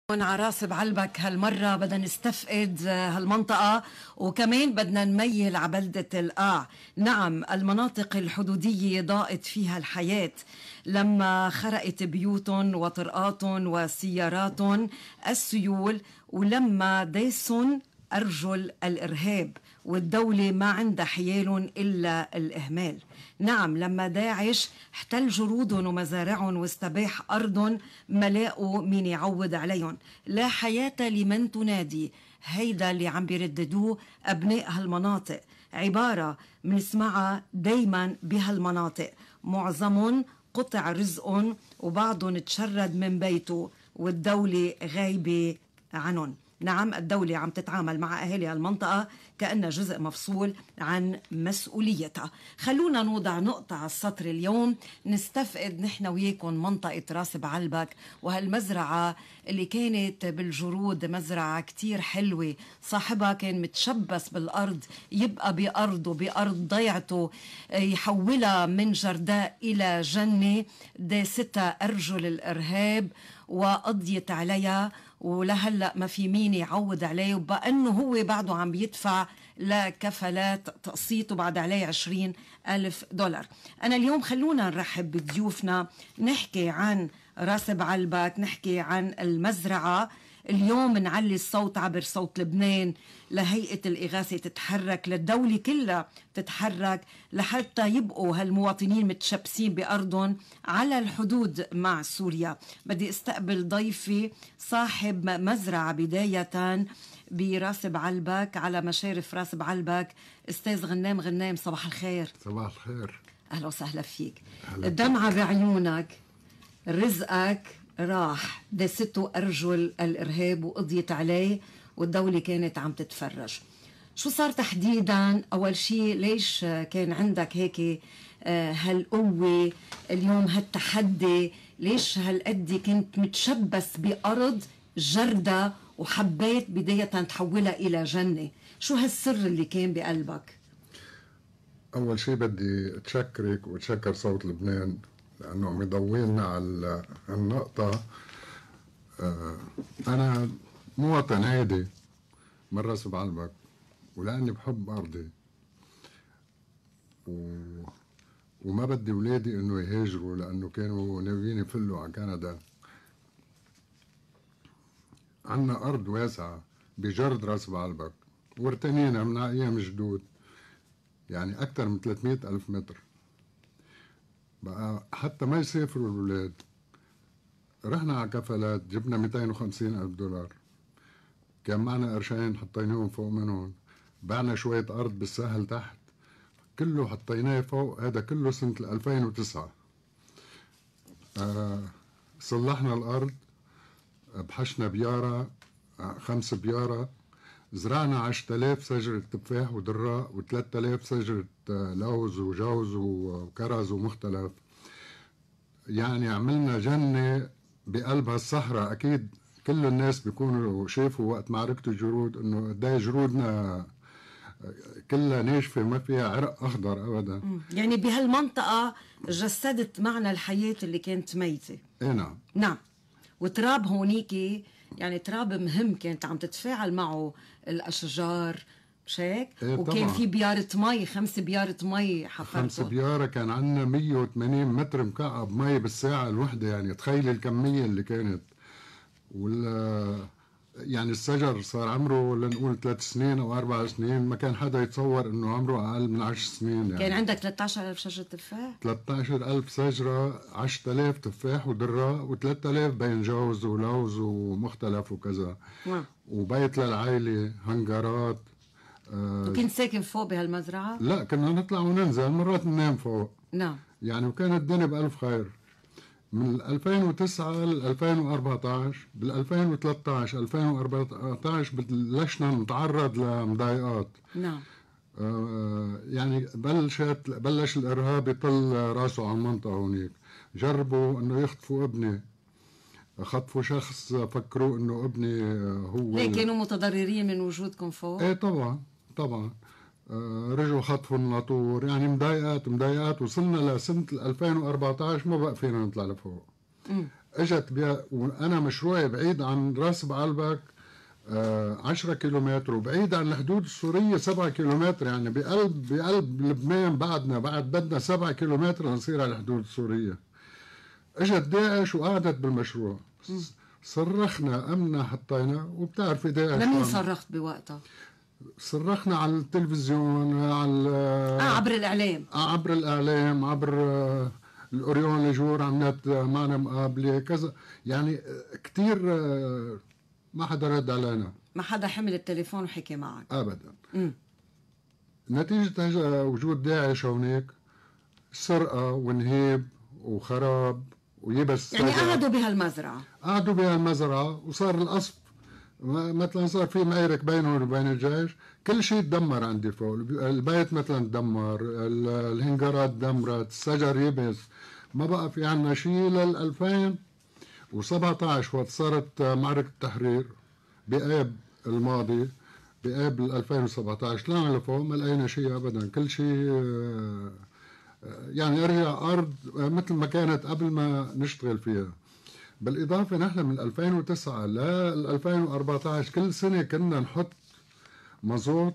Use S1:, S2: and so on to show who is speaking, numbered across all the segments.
S1: على راس بعلبك هالمرة بدنا نستفقد هالمنطقة، وكمان بدنا نميل على بلدة القاع. نعم، المناطق الحدودية ضاقت فيها الحياة لما خرقت بيوتهم وطرقاتهم وسياراتهم السيول، ولما داسن أرجل الإرهاب والدولة ما عندها حيال إلا الإهمال. نعم، لما داعش احتل جرودهم ومزارعهم واستباح أرضهم ما لاقوا مين يعوض عليهم. لا حياة لمن تنادي، هيدا اللي عم بيرددوه أبناء هالمناطق، عبارة منسمعها دايما بهالمناطق. معظمهم قطع رزقهم وبعضهم تشرد من بيته والدولة غايبة عنهم. نعم، الدولة عم تتعامل مع أهالي المنطقة كأنها جزء مفصول عن مسؤوليتها. خلونا نوضع نقطة على السطر اليوم، نستفقد نحن وياكم منطقة راس بعلبك وهالمزرعة اللي كانت بالجرود، مزرعة كتير حلوة، صاحبها كان متشبس بالأرض، يبقى بأرضه بأرض ضيعته، يحولها من جرداء إلى جنة داستها أرجل الإرهاب وقضيت عليها، ولهلأ ما في مين يعوض عليه، وبأنه هو بعده عم بيدفع لكفلات تقسيط وبعد عليه 20,000 دولار. أنا اليوم خلونا نرحب بضيوفنا، نحكي عن راس بعلبك، نحكي عن المزرعة. اليوم نعلي الصوت عبر صوت لبنان لهيئة الإغاثة تتحرك، للدولة كلها تتحرك لحتى يبقوا هالمواطنين متشبسين بأرضهم على الحدود مع سوريا. بدي استقبل ضيفي صاحب مزرعة بداية براس بعلبك، على مشارف راس بعلبك، أستاذ غنام. غنام، صباح الخير.
S2: صباح الخير،
S1: أهلا وسهلا فيك. الدمعة بعيونك، رزقك راح دسته أرجل الإرهاب وقضيت عليه والدولة كانت عم تتفرج. شو صار تحديدا؟ أول شيء ليش كان عندك هيك هالقوة اليوم، هالتحدي؟ ليش هالقد كنت متشبس بأرض جردة وحبيت بداية تحولها إلى جنة؟ شو هالسر اللي كان بقلبك؟
S2: أول شيء بدي أتشكرك وأتشكر صوت لبنان لأنه عم يضوينا على النقطة. أنا مواطن عادي من راس بعلبك، ولأني بحب أرضي وما بدي ولادي إنه يهاجروا لأنه كانوا ناويين يفلوا على كندا. عنا أرض واسعة بجرد راس بعلبك وارتنينا من أيام جدود، يعني أكثر من 300,000 متر. بقى حتى ما يسافروا الولاد، رحنا على كفلات، جبنا 250,000 دولار، كان معنا قرشين حطيناهم فوق منهم، بعنا شوية أرض بالساحل تحت، كله حطيناه فوق. هذا كله سنة 2009. صلحنا الأرض، بحشنا بيارة، 5 بيارة، زرعنا 10,000 شجرة تفاح ودراء و3,000 شجرة لوز وجوز وكرز ومختلف. يعني عملنا جنة بقلب هالصحراء. أكيد كل الناس بيكونوا شافوا وقت معركة الجرود إنه قديه جرودنا كلها ناشفة ما فيها عرق أخضر أبدا.
S1: يعني بهالمنطقة جسدت معنى الحياة اللي كانت ميتة.
S2: إيه نعم.
S1: نعم، وتراب هونيكي يعني تراب مهم كانت عم تتفاعل معه الأشجار، مش هيك؟
S2: إيه
S1: وكان
S2: طبعا.
S1: في بيارة مي، 5 بيارة مي حفرتهم.
S2: 5 بيارة، كان عندنا 180 متر مكعب مي بالساعة الوحدة. يعني تخيل الكمية اللي كانت. يعني الشجر صار عمره لنقول 3 سنين أو 4 سنين، ما كان حدا يتصور إنه عمره أقل من 10 سنين. يعني
S1: كان عندك 13,000 شجرة تفاح؟
S2: 13,000 شجرة، 10,000 تفاح ودراء و3,000 بين جوز ولوز ومختلف وكذا. وبيت للعائلة، هنجرات.
S1: وكنت ساكن فوق بهالمزرعة؟
S2: لا، كنا نطلع وننزل، مرات ننام فوق.
S1: نعم.
S2: يعني وكانت الدنيا بألف خير. من 2009 ل 2014، بال 2013 2014 بلشنا نتعرض لمضايقات.
S1: نعم.
S2: يعني بلش الإرهاب يطل راسه على المنطقة هونيك. جربوا إنه يخطفوا ابني، خطفوا شخص فكروا إنه ابني هو.
S1: ليه كانوا متضررين من وجودكم فوق؟
S2: إيه طبعا طبعا. رجعوا خطفوا الناطور، يعني مضايقات. وصلنا لسنة 2014 ما بقى فينا نطلع لفوق. اجت بها، وانا مشروعي بعيد عن راس بعلبك 10 كيلومتر، وبعيد عن الحدود السورية 7 كيلومتر، يعني بقلب لبنان بعد بدنا 7 كيلومتر لنصير على الحدود السورية. اجت داعش وقعدت بالمشروع، صرخنا أمنا حطينا، وبتعرفي داعش
S1: لمين صرخت بوقتها؟
S2: صرخنا على التلفزيون، على
S1: عبر الإعلام،
S2: عبر الأوريون لجور عملت معنا مقابلة كذا، يعني كتير ما حدا رد علينا،
S1: ما حدا حمل التليفون وحكي معك
S2: أبدا. نتيجة وجود داعش هونيك سرقة ونهيب وخراب ويبس.
S1: يعني قعدوا
S2: بهالمزرعة وصار القصف، مثلا صار في معرك بينهم وبين الجيش، كل شيء تدمر عندي فوق البيت، مثلا تدمر، الهنجرات دمرت، الشجر يبس، ما بقى في عنا شيء لل 2017 وقت صارت معركة التحرير بآب الماضي، بآب 2017 طلعنا لفوق ما لقينا شيء ابدا، كل شيء يعني رجع ارض مثل ما كانت قبل ما نشتغل فيها. بالاضافه نحن من 2009 ل 2014 كل سنه كنا نحط مازوت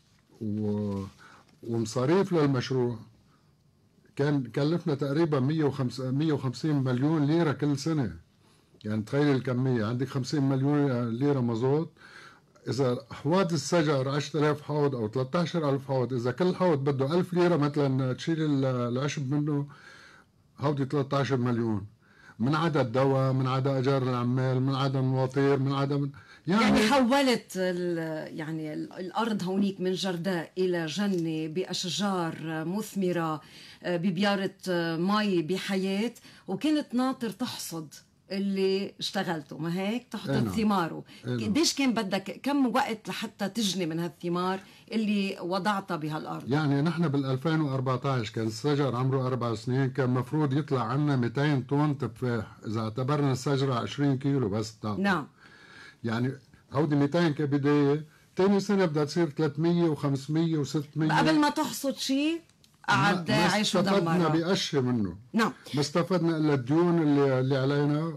S2: ومصاريف للمشروع، كان كلفنا تقريبا 150 مليون ليره كل سنه. يعني تخيل الكميه، عندك 50 مليون ليره مازوت، إذا حوض الشجر 10,000 حوض أو 13,000 حوض، إذا كل حوض بده 1000 ليرة مثلا تشيل العشب منه، هودي 13 مليون، من عدد دواء، من عدد أجار العمال، من عدد المواطير، من عدد
S1: يعني حولت يعني الأرض هونيك من جرداء إلى جنة بأشجار مثمرة ببيارة مي بحياة، وكنت ناطر تحصد اللي اشتغلته، ما هيك؟ تحصد ثماره. قديش كان بدك كم وقت لحتى تجني من هالثمار اللي وضعتها بهالارض؟
S2: يعني نحن بال 2014 كان الشجر عمره 4 سنين، كان مفروض يطلع عنا 200 طن تفاح، اذا اعتبرنا الشجره 20 كيلو بس طاقة.
S1: نعم.
S2: يعني هودي 200 كبدايه، ثاني سنه بدها تصير 300 و500 و600.
S1: قبل ما تحصد شيء قعد داعش ودمرها.
S2: ما استفدنا بقشة منه.
S1: نعم.
S2: ما استفدنا الا الديون اللي علينا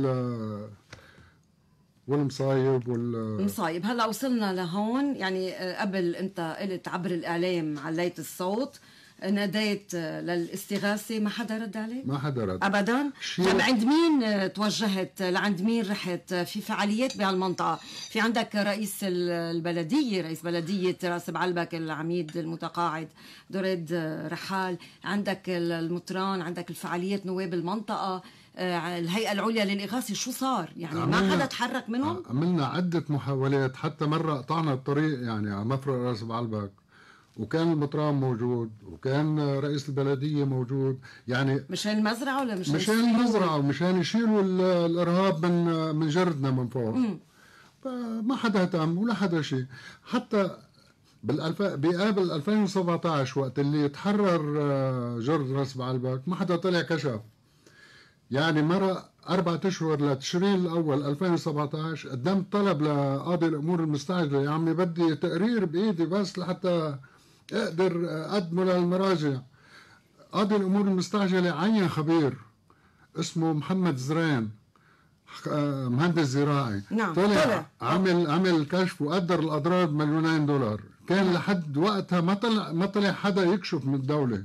S2: والمصايب
S1: المصايب. هلا وصلنا لهون، يعني قبل انت قلت عبر الاعلام عليت الصوت، ناديت للاستغاثه، ما حدا رد عليك؟
S2: ما حدا رد
S1: ابدا. طيب عند مين توجهت؟ لعند مين رحت؟ في فعاليات بهالمنطقه؟ في عندك رئيس البلديه، رئيس بلديه راس بعلبك العميد المتقاعد دريد رحال، عندك المطران، عندك الفعاليات نواب المنطقه، الهيئة العليا للإغاثة، شو صار؟ يعني ما حدا تحرك منهم؟
S2: عملنا عدة محاولات، حتى مرة قطعنا الطريق يعني على مفرق راس بعلبك، وكان المطران موجود، وكان رئيس البلدية موجود، يعني
S1: مشان المزرعة ولا
S2: مشان المزرعة ومشان يشيلوا الإرهاب من جردنا من فوق. ما حدا اهتم ولا حدا شيء. حتى بقابل 2017 وقت اللي تحرر جرد راس بعلبك ما حدا طلع كشف. يعني مرة 4 أشهر لتشرين الأول 2017 قدمت طلب لقاضي الأمور المستعجلة، يا عمي بدي تقرير بإيدي بس لحتى أقدر أقدمه للمراجع. قاضي الأمور المستعجلة عين خبير اسمه محمد زرين، مهندس زراعي.
S1: نعم.
S2: طلع عمل كشف وقدر الأضرار $2,000,000. كان لحد وقتها ما طلع حدا يكشف من الدولة.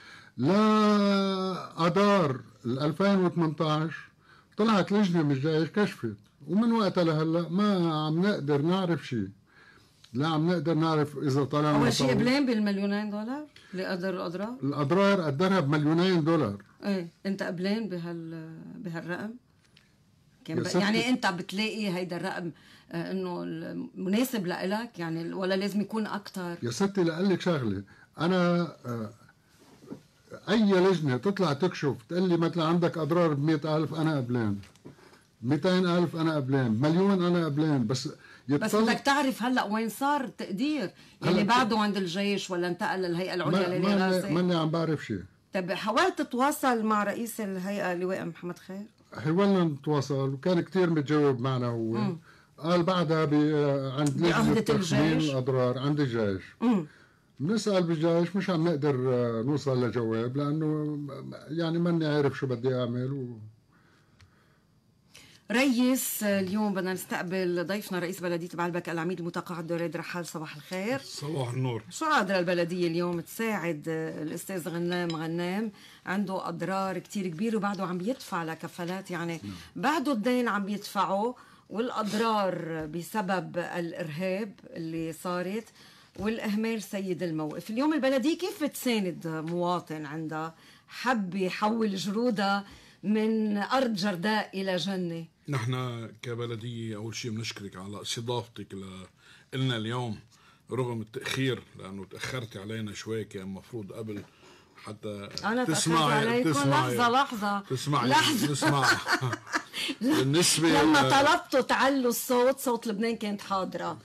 S2: لا أدار 2018 طلعت لجنة من الجيش كشفت، ومن وقتها لهلا ما عم نقدر نعرف شيء. لا عم نقدر نعرف إذا طلع
S1: أول شيء قبلين $2,000,000 اللي قدر الأضرار؟
S2: الأضرار قدرها $2,000,000.
S1: إيه أنت قبلين بهالرقم؟ يعني أنت بتلاقي هيدا الرقم إنه مناسب لإلك يعني، ولا لازم يكون أكتر؟
S2: يا ستي لأقلك شغلة، أنا أي لجنة تطلع تكشف تقول لي مثلا عندك أضرار ب100,000 أنا قبلان، 200,000 أنا قبلان، 1,000,000 أنا قبلان، بس
S1: بدك تعرف هلا وين صار التقدير؟ يعني بعده عند الجيش ولا انتقل للهيئة العليا للإغاثة؟
S2: ماني عم بعرف شيء.
S1: طب حاولت تتواصل مع رئيس الهيئة اللواء محمد خير؟
S2: حاولنا نتواصل وكان كتير متجاوب معنا هو. قال بعدها عند لجنة تخمين الأضرار عند الجيش. بنسأل بالجيش مش عم نقدر نوصل لجواب، لأنه يعني ماني عارف شو بدي أعمل
S1: ريس، اليوم بدنا نستقبل ضيفنا رئيس بلدية بعلبك العميد المتقاعد دريد رحال. صباح الخير.
S3: صباح النور.
S1: شو قادرة البلدية اليوم تساعد الأستاذ غنام؟ عنده أضرار كتير كبيرة وبعده عم بيدفع لكفالات، يعني بعده الدين عم بيدفعه، والأضرار بسبب الإرهاب اللي صارت والإهمال سيد الموقف. اليوم البلدية كيف بتساند مواطن عندها حب يحول جرودها من أرض جرداء إلى جنة؟
S3: نحن كبلدية أول شيء بنشكرك على استضافتك لنا اليوم رغم التأخير، لأنه تأخرت علينا شوي، كان مفروض قبل حتى
S1: أنا تسمعي. لحظة
S3: تسمعي. نسمع.
S1: بالنسبة لما طلبتوا تعلوا الصوت، صوت لبنان كانت حاضرة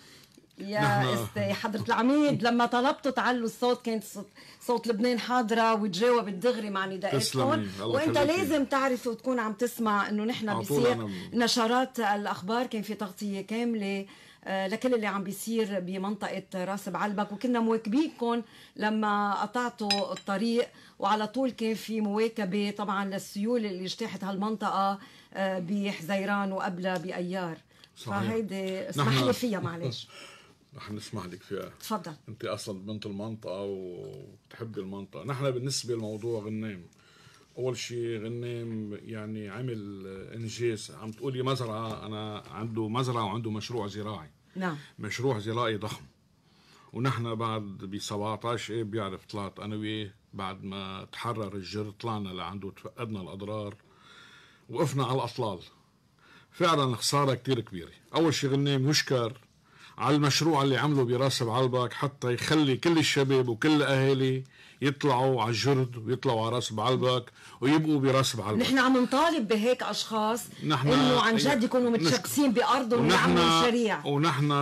S1: يا حضرة العميد. لما طلبتوا تعلوا الصوت كانت صوت لبنان حاضرة وتجاوب الدغري مع نداءاتكم، وانت لازم تعرف وتكون عم تسمع انه نحن بيصير نشرات الاخبار، كان في تغطية كاملة لكل اللي عم بيصير بمنطقة راس بعلبك، وكنا مواكبينكم لما قطعتوا الطريق، وعلى طول كان في مواكبة طبعا للسيول اللي اجتاحت هالمنطقة بحزيران وقبلها بأيار. فهيدي اسمح لي فيها، معلش.
S3: رح نسمح لك فيها.
S1: تفضل.
S3: انت اصلا بنت المنطقة وتحبي المنطقة. نحن بالنسبة لموضوع غنام، اول شيء غنام يعني عمل انجاز. عم تقولي مزرعة، انا عنده مزرعة وعنده مشروع زراعي.
S1: نعم.
S3: مشروع زراعي ضخم. ونحن بعد ب 17 ايه بيعرف طلعت انا وياه بعد ما تحرر الجر، طلعنا لعنده تفقدنا الاضرار، وقفنا على الاطلال. فعلا خسارة كتير كبيرة. اول شيء غنام يشكر على المشروع اللي عمله براس بعلبك، حتى يخلي كل الشباب وكل الاهالي يطلعوا على الجرد ويطلعوا على راس بعلبك ويبقوا براس بعلبك.
S1: نحن عم نطالب بهيك اشخاص انه عن جد يكونوا متشكسين بارضهم ويعملوا مشاريع.
S3: ونحن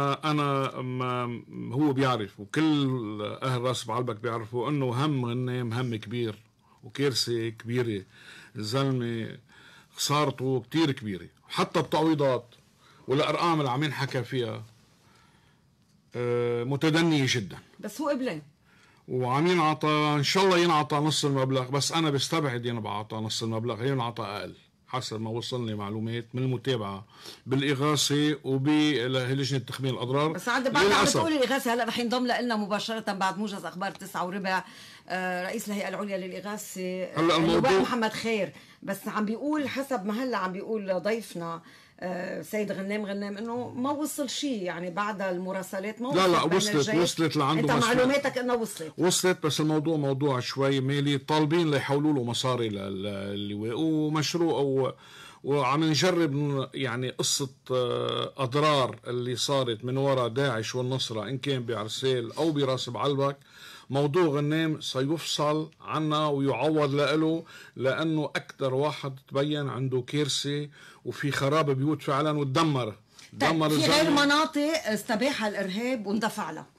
S3: هو بيعرف وكل اهل راس بعلبك بيعرفوا انه هم غنام هم كبير وكارثه كبيره. الزلمه خسارته كتير كبيره، حتى التعويضات والارقام اللي عم ينحكى فيها متدنية جدا.
S1: بس هو قبلين
S3: وعم ينعطى، ان شاء الله ينعطى نص المبلغ، بس انا بستبعد ينعطى نص المبلغ، ينعطى اقل حسب ما وصلني معلومات من المتابعه بالاغاثه وبلجنه تخمين الاضرار.
S1: بس بعد عم بتقول الاغاثه هلا رح ينضم لنا مباشره بعد موجز اخبار 9:15 رئيس الهيئه العليا للاغاثه اللواء محمد خير. بس عم بيقول حسب ما هلا عم بيقول ضيفنا سيد غنام انه ما وصل شيء، يعني بعد المراسلات ما وصلت.
S3: لا وصلت لعنده.
S1: انت معلوماتك انه وصلت،
S3: بس الموضوع موضوع شوي مالي، طالبين ليحولوا له مصاري للواء ومشروع وعم نجرب يعني قصة أضرار اللي صارت من وراء داعش والنصرة إن كان بعرسال أو براس بعلبك. موضوع غنام سيفصل عنا ويعوض له، لأنه أكثر واحد تبين عنده كارثة وفي خراب بيوت فعلا وتدمر.
S1: في غير مناطق استباحها الإرهاب واندفع لها.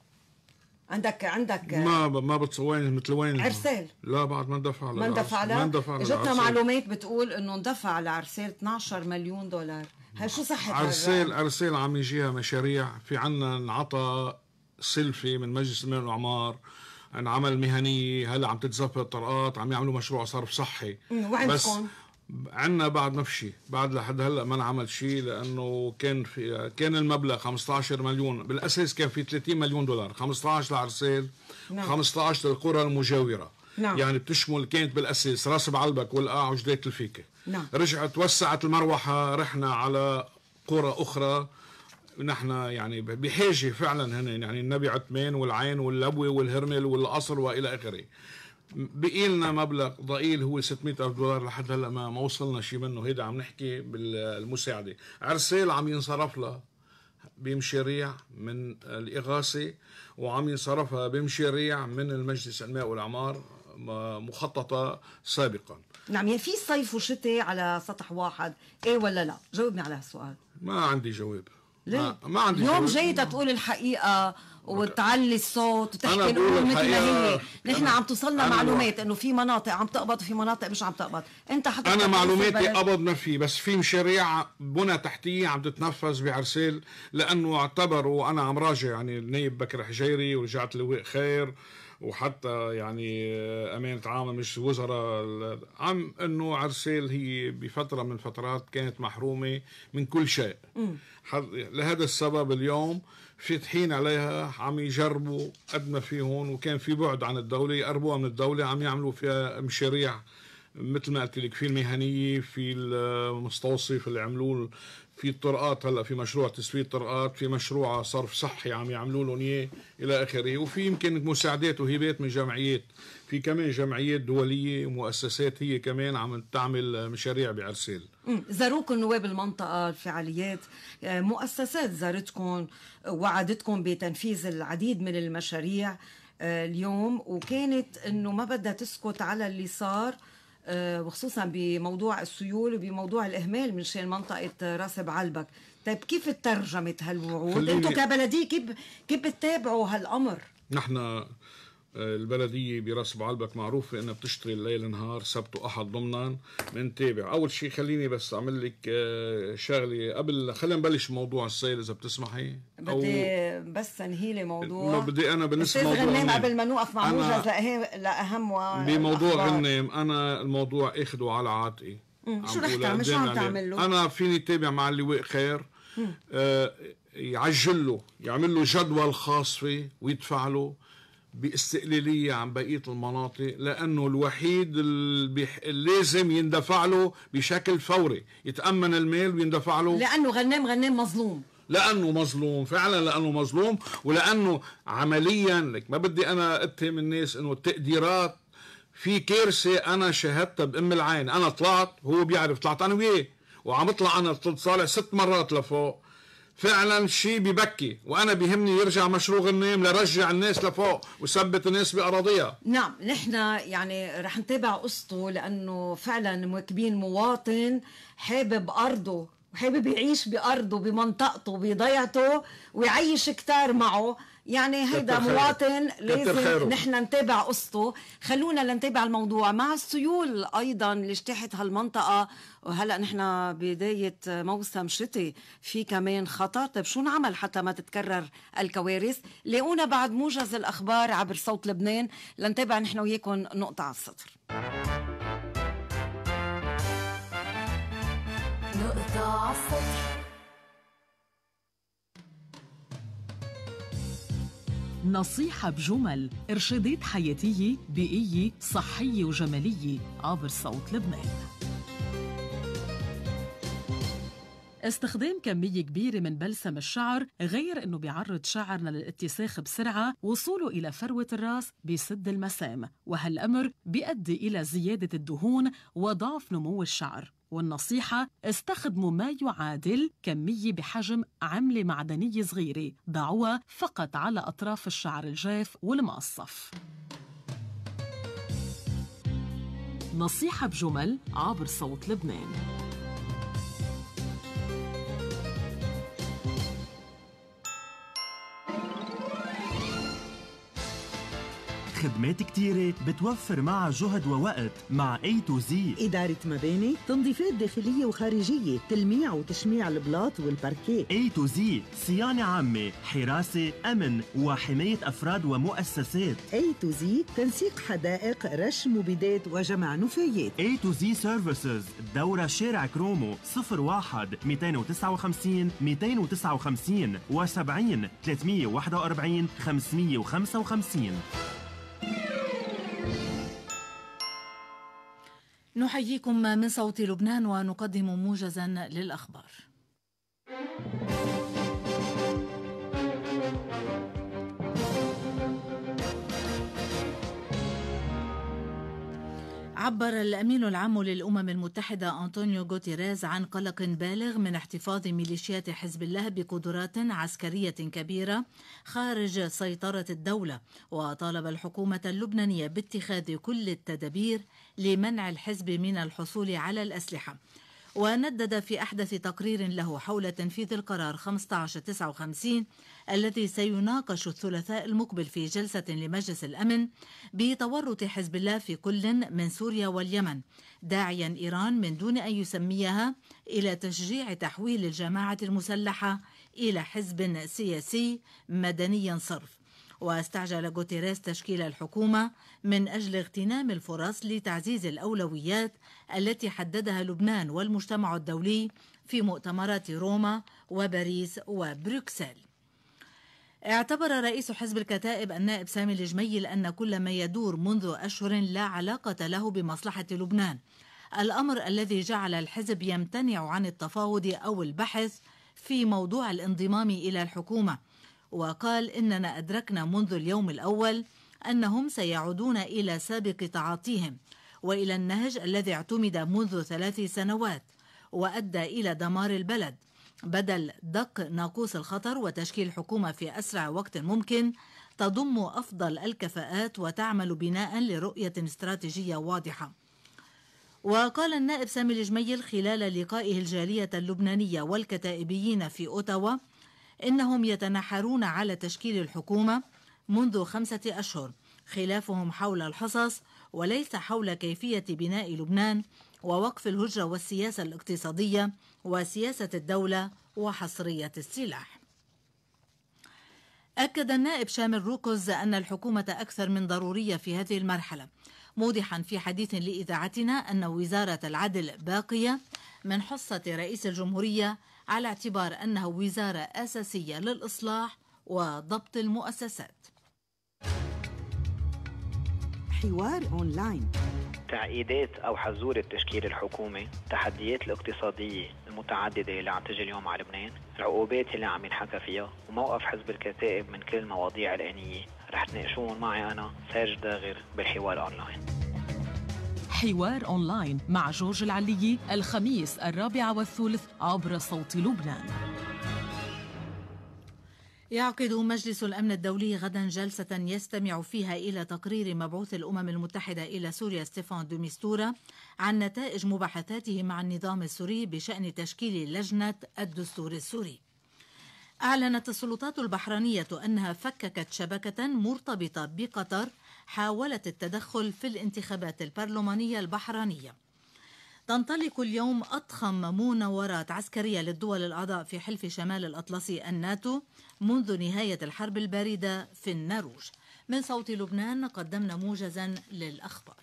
S1: عندك
S3: ما بتصوين مثل وين؟
S1: عرسال.
S3: لا بعد ما اندفع
S1: لها. اجتنا معلومات بتقول انه اندفع لعرسال 12 مليون دولار. هل شو صحة
S3: عرسال عم يجيها مشاريع. في عنا انعطى سلفي من مجلس المال والاعمار، عمل مهنيه، هلا عم تتزفت طرقات، عم يعملوا مشروع صرف صحي.
S1: بس
S3: عنا بعد ما في شيء، بعد لحد هلا ما نعمل شيء، لانه كان المبلغ 15 مليون بالاساس، كان في 30 مليون دولار، 15 لعرسال، 15 للقرى المجاوره. يعني بتشمل، كانت بالاساس راس بعلبك والقاع وجدية الفيكه. رجعت وسعت المروحه، رحنا على قرى اخرى. نحن يعني بحاجه فعلا هنا، يعني النبي عثمان والعين واللبوه والهرمل والقصر والى اخره. بقي لنا مبلغ ضئيل هو 600,000 دولار، لحد هلا ما وصلنا شيء منه. هيدا عم نحكي بالمساعده. عرسال عم ينصرف لها بمشاريع من الاغاثه، وعم ينصرفها بمشاريع من المجلس الماء والاعمار مخططه سابقا.
S1: نعم. يعني في صيف وشتاء على سطح واحد، ايه ولا لا؟ جاوبني على هالسؤال.
S3: ما عندي جواب.
S1: ليه؟ ما عندي اليوم جاي تقول الحقيقه وتعلي الصوت وتحكي الامور مثل ما هي. نحن عم توصلنا معلومات انه في مناطق عم تقبض وفي مناطق مش عم تقبض. انت حتى
S3: انا معلوماتي قبضنا فيه، بس في مشاريع بنى تحتيه عم تتنفذ بعرسال، لانه اعتبروا، انا عم راجع يعني النائب بكر حجيري ورجعت لواء خير وحتى يعني أمانة عامة مش وزراء عم أنه عرسيل هي بفترة من فترات كانت محرومة من كل شيء. لهذا السبب اليوم فاتحين عليها، عم يجربوا قد ما فيهم، وكان في بعد عن الدولة يقربوها من الدولة، عم يعملوا فيها مشاريع مثل ما قلت لك، في المهنية، في المستوصف اللي عملوه، في الطرقات، هلا في مشروع تسوية طرقات، في مشروع صرف صحي عم يعملوا لهم اياه الى اخره، وفي يمكن مساعدات وهبات من جمعيات، في كمان جمعيات دولية ومؤسسات هي كمان عم تعمل مشاريع بعرسيل.
S1: زاروكم نواب المنطقة الفعاليات، مؤسسات زارتكم وعدتكم بتنفيذ العديد من المشاريع اليوم، وكانت انه ما بدها تسكت على اللي صار، وخصوصا بموضوع السيول وبموضوع الإهمال من شان منطقة راس بعلبك. طيب كيف ترجمت هالوعود؟ انتم كبلدية كيف بتتابعوا هالأمر؟
S3: نحن البلدية براس بعلبك معروفة انها بتشتغل ليل نهار سبت واحد ضمنا بنتابع. اول شيء خليني بس اعمل لك شغله قبل، خلينا نبلش موضوع السيل اذا بتسمحي.
S1: بدي بس انهي لي موضوع.
S3: بدي انا بالنسبه لموضوع
S1: غنام قبل ما نوقف مع موجز لاهم
S3: بموضوع غنام، انا الموضوع اخده على عاتقي.
S1: شو رح تعمل؟ شو عم تعمل له؟
S3: انا فيني تابع مع اللواء خير، يعجل له، يعمل له جدول خاص فيه ويدفع له باستقلالية عن بقية المناطق، لأنه الوحيد اللي لازم يندفع له بشكل فوري، يتأمن المال ويندفع له،
S1: لأنه غنام مظلوم،
S3: لأنه مظلوم فعلا، لأنه مظلوم، ولأنه عمليا لك ما بدي أنا أتهم الناس أنه التقديرات في كارثة أنا شاهدتها بأم العين. أنا طلعت، هو بيعرف، طلعت أنا وياه وعم اطلع أنا طالع 6 مرات لفوق، فعلا شيء ببكي، وانا بيهمني يرجع مشروع غنام لرجع الناس لفوق وثبت الناس باراضيها.
S1: نعم، نحن يعني رح نتابع قصته، لانه فعلا مواكبين مواطن حابب ارضه وحابب يعيش بارضه بمنطقته بضيعته ويعيش كتار معه، يعني هيدا مواطن لازم نحن نتابع قصته. خلونا لنتابع الموضوع مع السيول ايضا اللي اجتاحت هالمنطقه، وهلا نحن بدايه موسم شتي، في كمان خطر. طيب شو نعمل حتى ما تتكرر الكوارث؟ لاقونا بعد موجز الاخبار عبر صوت لبنان لنتابع نحن وياكم نقطه على السطر. نقطه على السطر.
S4: نصيحة بجمل، إرشادات حياتية بيئية صحية وجمالية عبر صوت لبنان. استخدام كمية كبيرة من بلسم الشعر غير أنه بيعرض شعرنا للاتساخ بسرعة، وصوله إلى فروة الرأس بيسد المسام، وهالأمر بيؤدي إلى زيادة الدهون وضعف نمو الشعر. والنصيحة، استخدموا ما يعادل كمية بحجم عملة معدنية صغيرة، ضعوها فقط على أطراف الشعر الجاف والمقصف. نصيحة بجمل عبر صوت لبنان.
S5: خدمات كتيرة بتوفر معها جهد ووقت مع A to Z.
S6: إدارة مباني، تنظيفات داخلية وخارجية، تلميع وتشميع البلاط والباركيه.
S5: A to Z، صيانة عامة، حراسة، أمن وحماية أفراد ومؤسسات.
S6: A to Z، تنسيق حدائق، رش مبيدات وجمع نفايات.
S5: A to Z Services، الدورة شارع كرومو، 01 259 259 و70 341 555.
S7: نحييكم من صوت لبنان ونقدم موجزا للأخبار. عبر الأمين العام للأمم المتحدة أنطونيو غوتيريز عن قلق بالغ من احتفاظ ميليشيات حزب الله بقدرات عسكرية كبيرة خارج سيطرة الدولة، وطالب الحكومة اللبنانية باتخاذ كل التدابير لمنع الحزب من الحصول على الأسلحة. وندد في أحدث تقرير له حول تنفيذ القرار 1559 الذي سيناقش الثلاثاء المقبل في جلسة لمجلس الأمن بتورط حزب الله في كل من سوريا واليمن، داعيا إيران من دون أن يسميها إلى تشجيع تحويل الجماعة المسلحة إلى حزب سياسي مدنيا صرف. واستعجل غوتيريز تشكيل الحكومة من أجل اغتنام الفرص لتعزيز الأولويات التي حددها لبنان والمجتمع الدولي في مؤتمرات روما وباريس وبروكسل. اعتبر رئيس حزب الكتائب النائب سامي الجميل أن كل ما يدور منذ أشهر لا علاقة له بمصلحة لبنان، الأمر الذي جعل الحزب يمتنع عن التفاوض أو البحث في موضوع الانضمام إلى الحكومة. وقال إننا أدركنا منذ اليوم الأول أنهم سيعودون إلى سابق تعاطيهم وإلى النهج الذي اعتمد منذ 3 سنوات وأدى إلى دمار البلد، بدل دق ناقوس الخطر وتشكيل حكومة في أسرع وقت ممكن تضم أفضل الكفاءات وتعمل بناء لرؤية استراتيجية واضحة. وقال النائب سامي الجميل خلال لقائه الجالية اللبنانية والكتائبيين في أوتاوا إنهم يتنحرون على تشكيل الحكومة منذ 5 أشهر، خلافهم حول الحصص وليس حول كيفية بناء لبنان ووقف الهجرة والسياسة الاقتصادية وسياسة الدولة وحصرية السلاح. أكد النائب شامل روكوز أن الحكومة أكثر من ضرورية في هذه المرحلة، موضحا في حديث لإذاعتنا أن وزارة العدل باقية من حصة رئيس الجمهورية على اعتبار أنها وزارة أساسية للإصلاح وضبط المؤسسات.
S6: حوار أونلاين.
S8: تعقيدات أو حزورة تشكيل الحكومة، التحديات الاقتصادية المتعددة اللي عم تجي اليوم على لبنان، العقوبات اللي عم ينحكى فيها، وموقف حزب الكتائب من كل المواضيع الآنية رح تناقشوهم معي أنا سيرج داغر بالحوار أونلاين.
S4: حوار أونلاين مع جورج العليي الخميس 4:03 عبر صوت لبنان.
S7: يعقد مجلس الأمن الدولي غدا جلسة يستمع فيها إلى تقرير مبعوث الأمم المتحدة إلى سوريا ستيفان دو ميستورا عن نتائج مباحثاته مع النظام السوري بشأن تشكيل لجنة الدستور السوري. أعلنت السلطات البحرينية أنها فككت شبكة مرتبطة بقطر حاولت التدخل في الانتخابات البرلمانية البحرينية. تنطلق اليوم أضخم مناورات عسكرية للدول الأعضاء في حلف شمال الأطلسي الناتو منذ نهاية الحرب الباردة في النرويج. من صوت لبنان قدمنا موجزا للأخبار.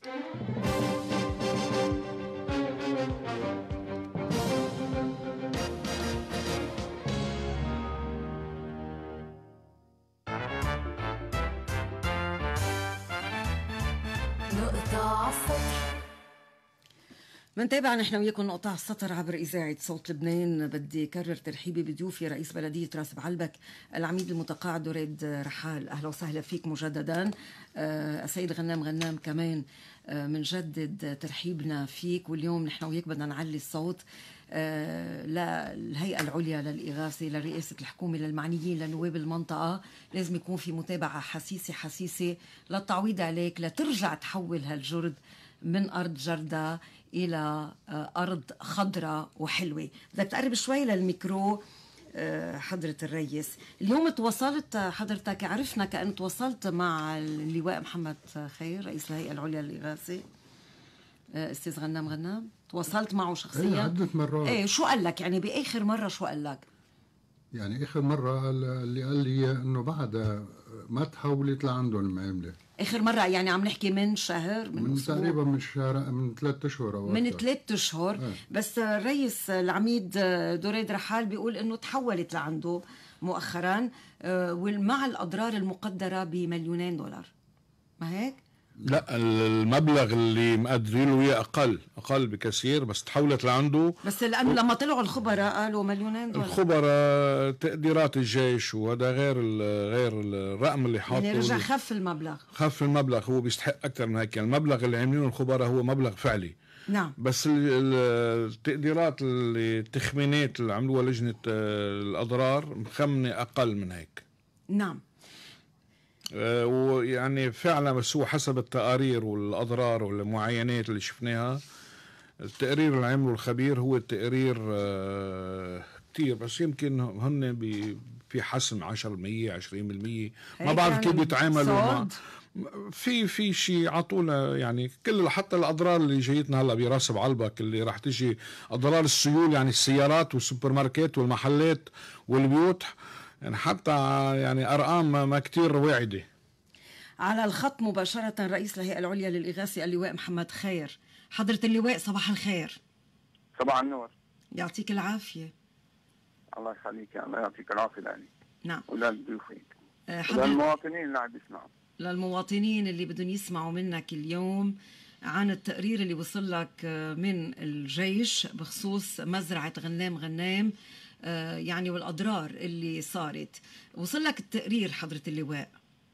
S1: نقطة السطر. منتابع نحن وياكم نقطع السطر عبر إذاعة صوت لبنان. بدي كرر ترحيبي بضيوفي رئيس بلدية راس بعلبك العميد المتقاعد دريد رحال، أهلا وسهلا فيك مجددا. السيد غنام كمان منجدد ترحيبنا فيك، واليوم نحن وياك بدنا نعلي الصوت للهيئة العليا للإغاثة، لرئاسة الحكومة، للمعنيين، لنواب المنطقة. لازم يكون في متابعة حسيسة للتعويض عليك لترجع تحول هالجرد من أرض جردة إلى أرض خضراء وحلوة. بدك تقرب شوي للميكرو حضرة الرئيس. اليوم تواصلت حضرتك، عرفنا كأن تواصلت مع اللواء محمد خير رئيس الهيئة العليا للإغاثة، أستاذ غنام تواصلت معه شخصيا
S2: عدة مرات.
S1: ايه شو قال لك يعني بآخر مرة؟ شو قال لك؟
S2: يعني آخر مرة اللي قال لي إنه بعد ما تحولت لعندهم المعاملة.
S1: آخر مرة يعني عم نحكي من شهر، من
S2: تقريبا من 3 أشهر أو
S1: من 3 أشهر. بس الرئيس العميد دريد رحال بيقول إنه تحولت لعنده مؤخرا ومع الأضرار المقدرة ب2 مليون $، ما هيك؟
S3: لا، المبلغ اللي مقدرين له اقل بكثير، بس تحولت لعنده. بس
S1: لانه لما طلعوا الخبراء قالوا $1 مليون.
S3: الخبراء تقديرات الجيش، وهذا غير الرقم اللي حاطه،
S1: يعني رجع خف المبلغ.
S3: هو بيستحق اكثر من هيك. يعني المبلغ اللي عاملينه الخبراء هو مبلغ فعلي.
S1: نعم.
S3: بس التقديرات التخمينات اللي عملوها لجنة الأضرار مخمنة أقل من هيك.
S1: نعم.
S3: ويعني فعلا بس هو حسب التقارير والأضرار والمعاينات اللي شفناها، التقرير اللي عمله الخبير هو التقرير كتير، بس يمكن هن في حسم 10% 20%، ما بعرف كيف بيتعاملوا مع في شيء عطونا. يعني كل حتى الأضرار اللي جايتنا هلا براس بعلبك اللي راح تجي أضرار السيول، يعني السيارات والسوبر ماركت والمحلات والبيوت، يعني حتى يعني أرقام ما كتير واعدة.
S1: على الخط مباشرة رئيس الهيئة العليا للإغاثة اللواء محمد خير. حضرة اللواء صباح الخير.
S9: صباح النور.
S1: يعطيك العافية.
S9: الله يخليك، الله يعطيك العافية لك.
S1: نعم.
S9: ولضيوفك.
S1: وللمواطنين
S9: اللي عم يسمعوا.
S1: للمواطنين اللي بدهم يسمعوا منك اليوم عن التقرير اللي وصل لك من الجيش بخصوص مزرعة غنام يعني والأضرار اللي صارت. وصل لك التقرير حضرة اللواء؟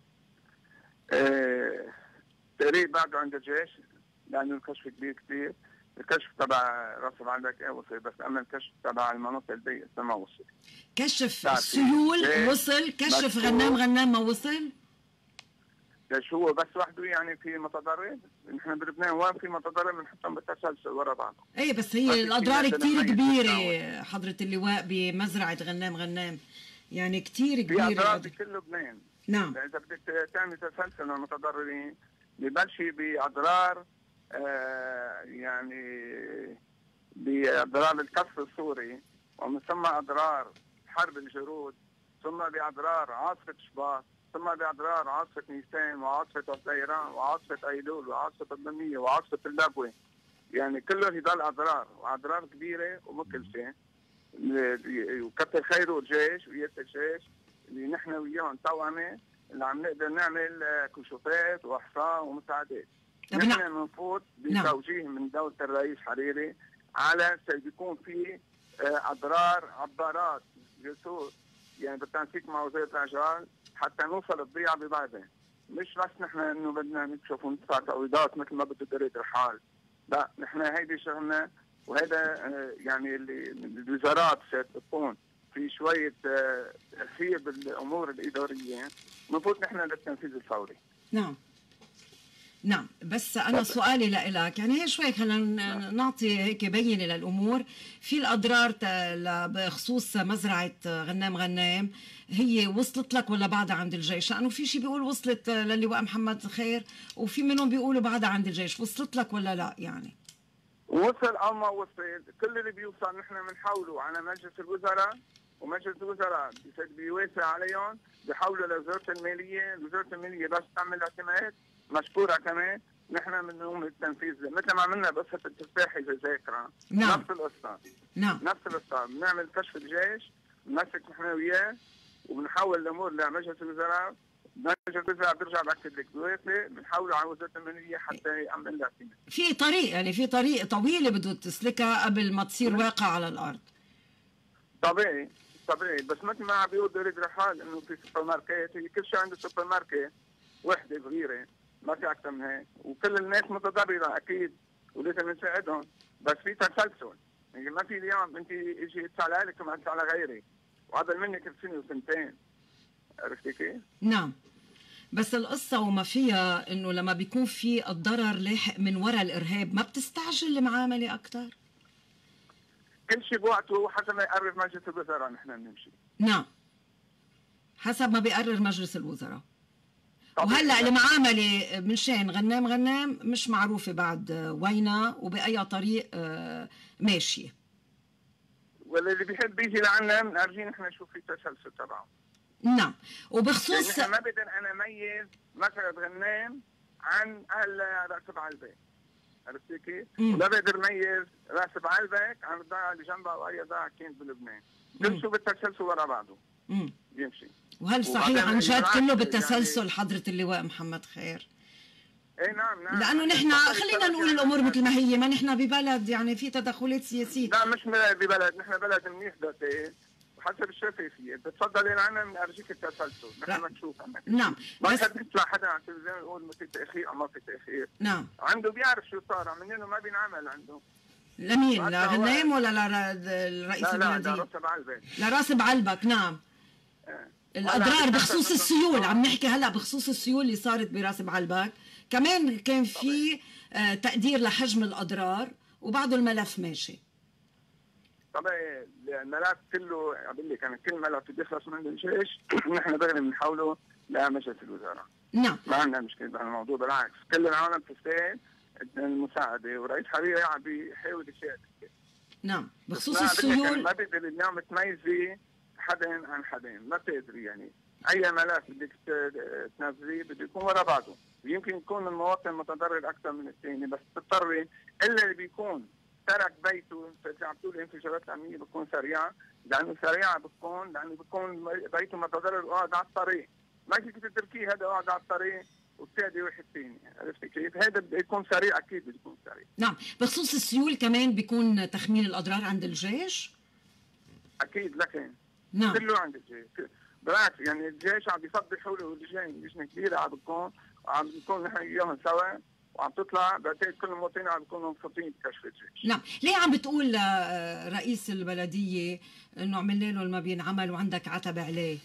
S9: التقرير بعده عند الجيش لأنه الكشف كبير كثير. الكشف تبع راس العلبك وصل، بس أما الكشف تبع المناطق البيئة ما وصل.
S1: كشف السيول وصل، كشف غنام ما وصل؟
S9: ليش هو بس وحده يعني في متضرر؟ نحن بلبنان وين في متضرر بنحطهم بالتسلسل ورا بعض.
S1: ايه بس هي الاضرار كثير كبيره حضره اللواء بمزرعه غنام، يعني كثير كبيره.
S9: في اضرار بكل لبنان.
S1: نعم.
S9: اذا بدك تعمل تسلسل للمتضررين ببلشي باضرار يعني باضرار القصف السوري، ومن ثم اضرار حرب الجرود، ثم باضرار عاصفه شباط، ثم باضرار عاصفه نيسان وعاصفه الطيران وعاصفه ايلول وعاصفه الضميه وعاصفه اللبوه. يعني كله هدول اضرار واضرار كبيره ومكلفه. وكتر خيره الجيش ويا الجيش اللي نحن وياهم توأمه اللي عم نقدر نعمل كشوفات واحصاء ومساعدات. نحن بنفوت بتوجيه من دولة الرئيس حريري على سيكون في اضرار عبارات جسور يعني بالتنسيق مع وزارة الأشغال حتى نوصل الضيعة ببعضها. مش بس نحن انه بدنا نكشف وندفع تعويضات مثل ما بده دائرة الحال، لا نحن هيدي شغلنا، وهذا يعني اللي الوزارات ستكون في شوية تأخير بالأمور الإدارية نفوت نحن للتنفيذ الفوري.
S1: نعم بس أنا سؤالي لك يعني هي شوي خلينا نعطي هيك بينة للأمور. في الأضرار بخصوص مزرعة غنام هي وصلت لك ولا بعدها عند الجيش؟ لأنه في شيء بيقول وصلت للواء محمد خير وفي منهم بيقولوا بعدها عند الجيش. وصلت لك ولا لا يعني؟
S9: وصل أو ما وصل كل اللي بيوصل نحن بنحاوله على مجلس الوزراء، ومجلس الوزراء بيوافق عليهم بيحولوا لوزارة المالية. وزارة المالية بس تعمل اعتماد مشكورة كمان نحن بنقوم بالتنفيذ مثل ما عملنا بقصة التفاحي إذا ذاكرة.
S1: نعم.
S9: نفس القصة.
S1: نعم.
S9: نفس القصة بنعمل كشف الجيش بنمسك نحن وياه وبنحول الأمور لمجلس الوزراء. مجلس الوزراء بيرجع بأكد لك بيوافق بنحوله على وزارة المالية حتى يعمل الاعتماد.
S1: في طريق يعني في طريق طويلة بده تسلكها قبل ما تصير واقع على الأرض.
S9: طبيعي بس مثل ما عم بيقول دائرة الحال انه في سوبر ماركت، هي كل شيء عنده سوبر ماركت وحده صغيره ما في اكثر من هيك، وكل الناس متضرره اكيد ولازم نساعدهم، بس في تسلسل. يعني ما في اليوم انت يجي يدفع لك وما يدفع لغيرك وهذا منك سنه وسنتين. عرفتي كيف؟
S1: نعم بس القصة وما فيها انه لما بيكون في الضرر لاحق من وراء الارهاب ما بتستعجل المعاملة اكثر؟
S9: كل شيء بوقته حسب ما يقرر مجلس الوزراء نحن بنمشي.
S1: نعم حسب ما بيقرر مجلس الوزراء. وهلا المعامله من شان غنام مش معروفه بعد وينها وبأي طريق ماشيه.
S9: ولا اللي بيحب يجي لعنا بنرجي نحن نشوف في تسلسل تبعه.
S1: نعم وبخصوص
S9: يعني ما بقدر انا اميز مثلا غنام عن اهل راس بعلبك. عرفتي كيف؟ ولا بقدر اميز راس بعلبك عن الضيعه اللي جنبها او اي ضيعه كانت بلبنان. كل شو بالتسلسل ورا بعضه. بيمشي.
S1: وهل صحيح عن جد كله بالتسلسل يعني حضرة اللواء محمد خير؟
S9: ايه نعم
S1: لانه نحن خلينا نقول الامور مثل ما هي، ما نحن ببلد يعني في تدخلات سياسيه.
S9: لا مش ببلد، نحن بلد منيح ذاتي وحسب الشفافيه. بتفضلي لنا من ارجيك التسلسل نحن ما نشوف عنك.
S1: نعم
S9: ما يطلع حدا على التلفزيون يقول في تاخير او ما في تاخير.
S1: نعم
S9: عنده بيعرف شو صار منه ما بينعمل عنده.
S1: لمين؟ لغنام ولا لرئيس البلديه؟
S9: لا لراس بعلبك.
S1: لراس بعلبك نعم. الأضرار بخصوص السيول عم نحكي هلا بخصوص السيول اللي صارت براس بعلبك، كمان كان في تقدير لحجم الأضرار وبعده الملف ماشي.
S9: طبعا الملف كله بقول لك انا كل ملف بيخلص من الجيش نحن دغري بنحوله لمجلس الوزراء.
S1: نعم
S9: ما عندنا مشكله بهالموضوع، بالعكس كل العالم بتستاهل المساعده ورئيس حريري عم بيحاول يساعد.
S1: نعم بخصوص السيول
S9: ما بقدر اليوم تميزي حدين عن حدين، ما بتقدري يعني اي ملف بدك تنزليه بده يكون ورا بعضه، ويمكن يكون المواطن متضرر اكثر من الثاني، بس بتضطري الا اللي بيكون ترك بيته. عم تقول الانفجارات الامنيه بتكون سريعه، لانه سريعه بتكون لانه بيكون بيته متضرر وقاعد على الطريق، ما فيك تتركيه هذا قاعد على الطريق وبتأذي واحد ثاني، عرفتي كيف؟ هذا بده يكون سريع، اكيد بده يكون سريع.
S1: نعم، بخصوص السيول كمان بيكون تخمين الاضرار عند الجيش؟
S9: اكيد، لكن
S1: نعم
S9: كله عند الجيش، بالعكس يعني الجيش عم بيفضحوا له لجنه كبيره عم بنكون نحن وياهم سوا وعم تطلع، بعتقد كل المواطنين عم بيكونوا مبسوطين بكشف الجيش.
S1: نعم، ليه عم بتقول رئيس البلديه انه عملنا له ما بينعمل وعندك عتب عليه؟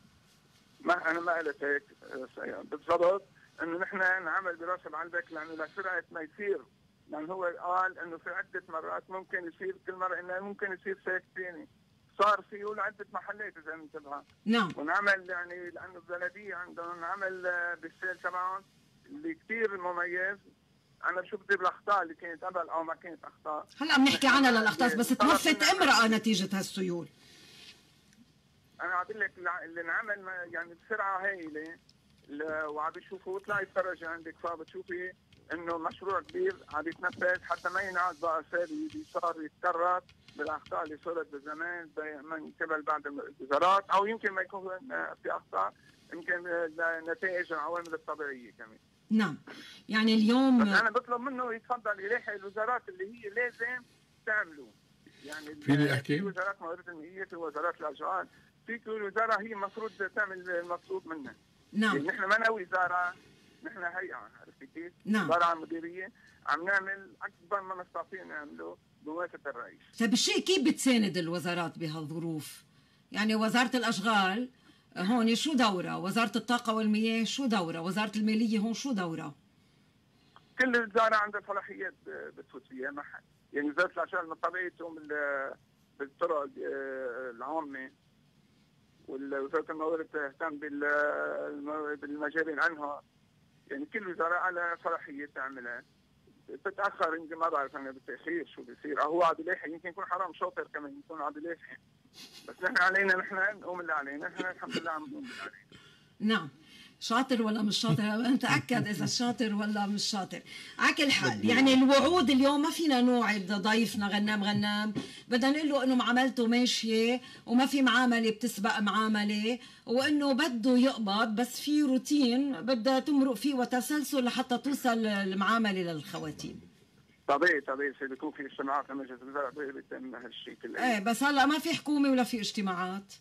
S9: ما انا ما قلت هيك بالضبط، انه نحن نعمل براسب علبك لانه لسرعه ما يصير، لانه هو قال انه في عده مرات ممكن يصير كل مره انه ممكن يصير سيف ثاني، صار فيه لعده محلات اذا انتبه.
S1: نعم،
S9: ونعمل يعني لانه البلديه عندهم عمل بالسيل تبعهم اللي كثير مميز. انا شو بدي بالاخطاء اللي كانت قبل او ما كانت اخطاء،
S1: هلا بنحكي عنها للاخطاء، بس توفت امراه نتيجه هالسيول.
S9: انا عم بقول لك اللي انعمل يعني بسرعه هائله، وعم بيشوفوا طلع يتفرج عندك فبتشوفي انه مشروع كبير عم يتنفذ حتى ما ينعاد بقى اللي صار يتكرر بالاخطاء اللي صارت بالزمان من قبل بعض الوزارات، او يمكن ما يكون في اخطاء، يمكن نتائج العوامل الطبيعيه كمان.
S1: نعم، يعني اليوم
S9: بس انا بطلب منه يتفضل يلاحق الوزارات اللي هي لازم تعمله، يعني
S3: فيني احكي؟
S9: في وزارات موارد المائيه، في وزارات الاشغال، في كل وزاره هي المفروض تعمل المطلوب منها.
S1: نعم،
S9: يعني نحن ما وزاره، نحن هيئه، عرفتي كيف؟
S1: نعم،
S9: وزاره مديريه عم نعمل اكبر ما نستطيع نعمله بموافقه الرئيس.
S1: طيب الشيء كيف بتساند الوزارات بهالظروف؟ يعني وزاره الاشغال هون شو دورها؟ وزاره الطاقه والمياه شو دورها؟ وزاره الماليه هون شو دورها؟
S9: كل وزاره عندها صلاحيات بتفوت فيها، ما حد يعني وزاره الاشغال من طبيعي تقوم بالطرق العامه، ووزاره الموارد تهتم بالمجاري الانهار، يعني كل وزاره لها صلاحيه تعملها. بتتاخر يمكن ما بعرف انا بالتاخير شو بيصير، او هو عم يلاحق، يمكن يكون حرام شاطر كمان يكون عم يلاحق، بس نحن علينا نحن نقوم اللي علينا، نحن الحمد لله عم نقوم اللي علينا.
S1: نعم، شاطر ولا مش شاطر؟ أنا متأكد إذا شاطر ولا مش شاطر. على كل حال يعني الوعود اليوم ما فينا نوعد ضيفنا غنام بدنا نقول له إنه معاملته ماشية وما في معاملة بتسبق معاملة، وإنه بده يقبض بس في روتين بدها تمرق فيه وتسلسل لحتى توصل المعاملة للخواتيم.
S9: طبيعي بيكون في اجتماعات لمجلس الوزراء بيتم هالشيء كل ايام.
S1: ايه بس هلا ما في حكومة ولا في اجتماعات.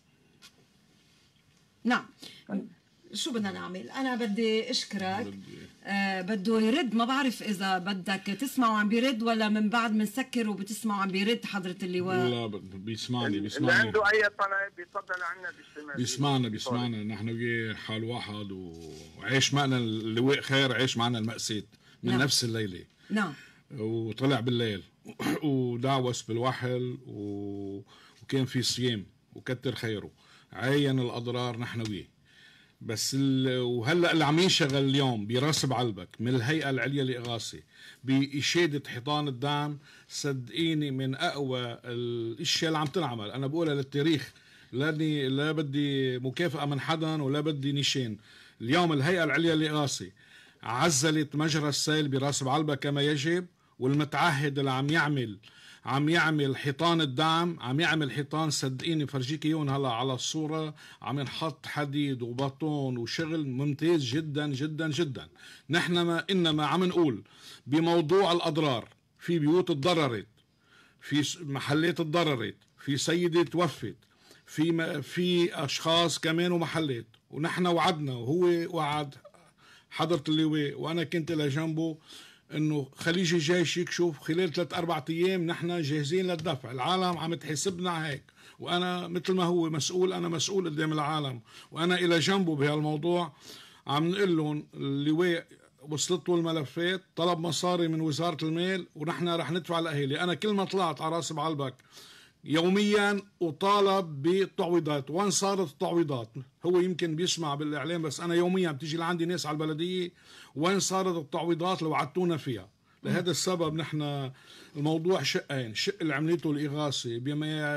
S1: نعم، شو بدنا نعمل؟ أنا بدي أشكرك. بده يرد، ما بعرف إذا بدك تسمعه عم بيرد ولا من بعد منسكر وبتسمعه عم بيرد حضرة اللواء.
S3: لا بيسمعني
S9: اللي عنده أي طلب بيتفضل عنا باجتماع.
S3: بيسمعنا نحن وياه حال واحد، وعيش معنا اللواء خير، عيش معنا المأساة من
S1: نعم.
S3: نفس الليلة.
S1: نعم،
S3: وطلع بالليل ودعوس بالوحل وكان في صيام وكتر خيره، عين الأضرار نحن وياه. بس وهلا اللي عم ينشغل اليوم براسب علبك من الهيئه العليا للاغاثه باشاده حيطان الدعم، صدقيني من اقوى الاشياء اللي عم تنعمل. انا بقولها للتاريخ، لا بدي مكافاه من حدا ولا بدي نشان. اليوم الهيئه العليا للاغاثه عزلت مجرى السيل براسب علبك كما يجب، والمتعهد اللي عم يعمل حيطان الدعم، عم يعمل حيطان، صدقيني فرجيك اياهم هلا على الصوره، عم ينحط حديد وبطون وشغل ممتاز جدا جدا جدا. نحن انما عم نقول بموضوع الاضرار، في بيوت تضررت، في محلات تضررت، في سيده توفت، في اشخاص كمان ومحلات، ونحن وعدنا وهو وعد حضرة اللواء وانا كنت لجنبه انه خليج الجيش يكشف خلال 3-4 ايام نحن جاهزين للدفع. العالم عم تحسبنا هيك، وانا مثل ما هو مسؤول، انا مسؤول قدام العالم، وانا الى جنبه بهالموضوع. عم نقول لهم اللواء وصلته الملفات، طلب مصاري من وزارة المال ونحن رح ندفع الاهالي. انا كل ما طلعت على راس بعلبك يوميا وطالب بالتعويضات. وين صارت التعويضات؟ هو يمكن بيسمع بالاعلام، بس انا يوميا بتيجي لعندي ناس على البلديه، وين صارت التعويضات اللي وعدتونا فيها؟ لهذا السبب نحن الموضوع شقين، شق اللي عملته الإغاثة بما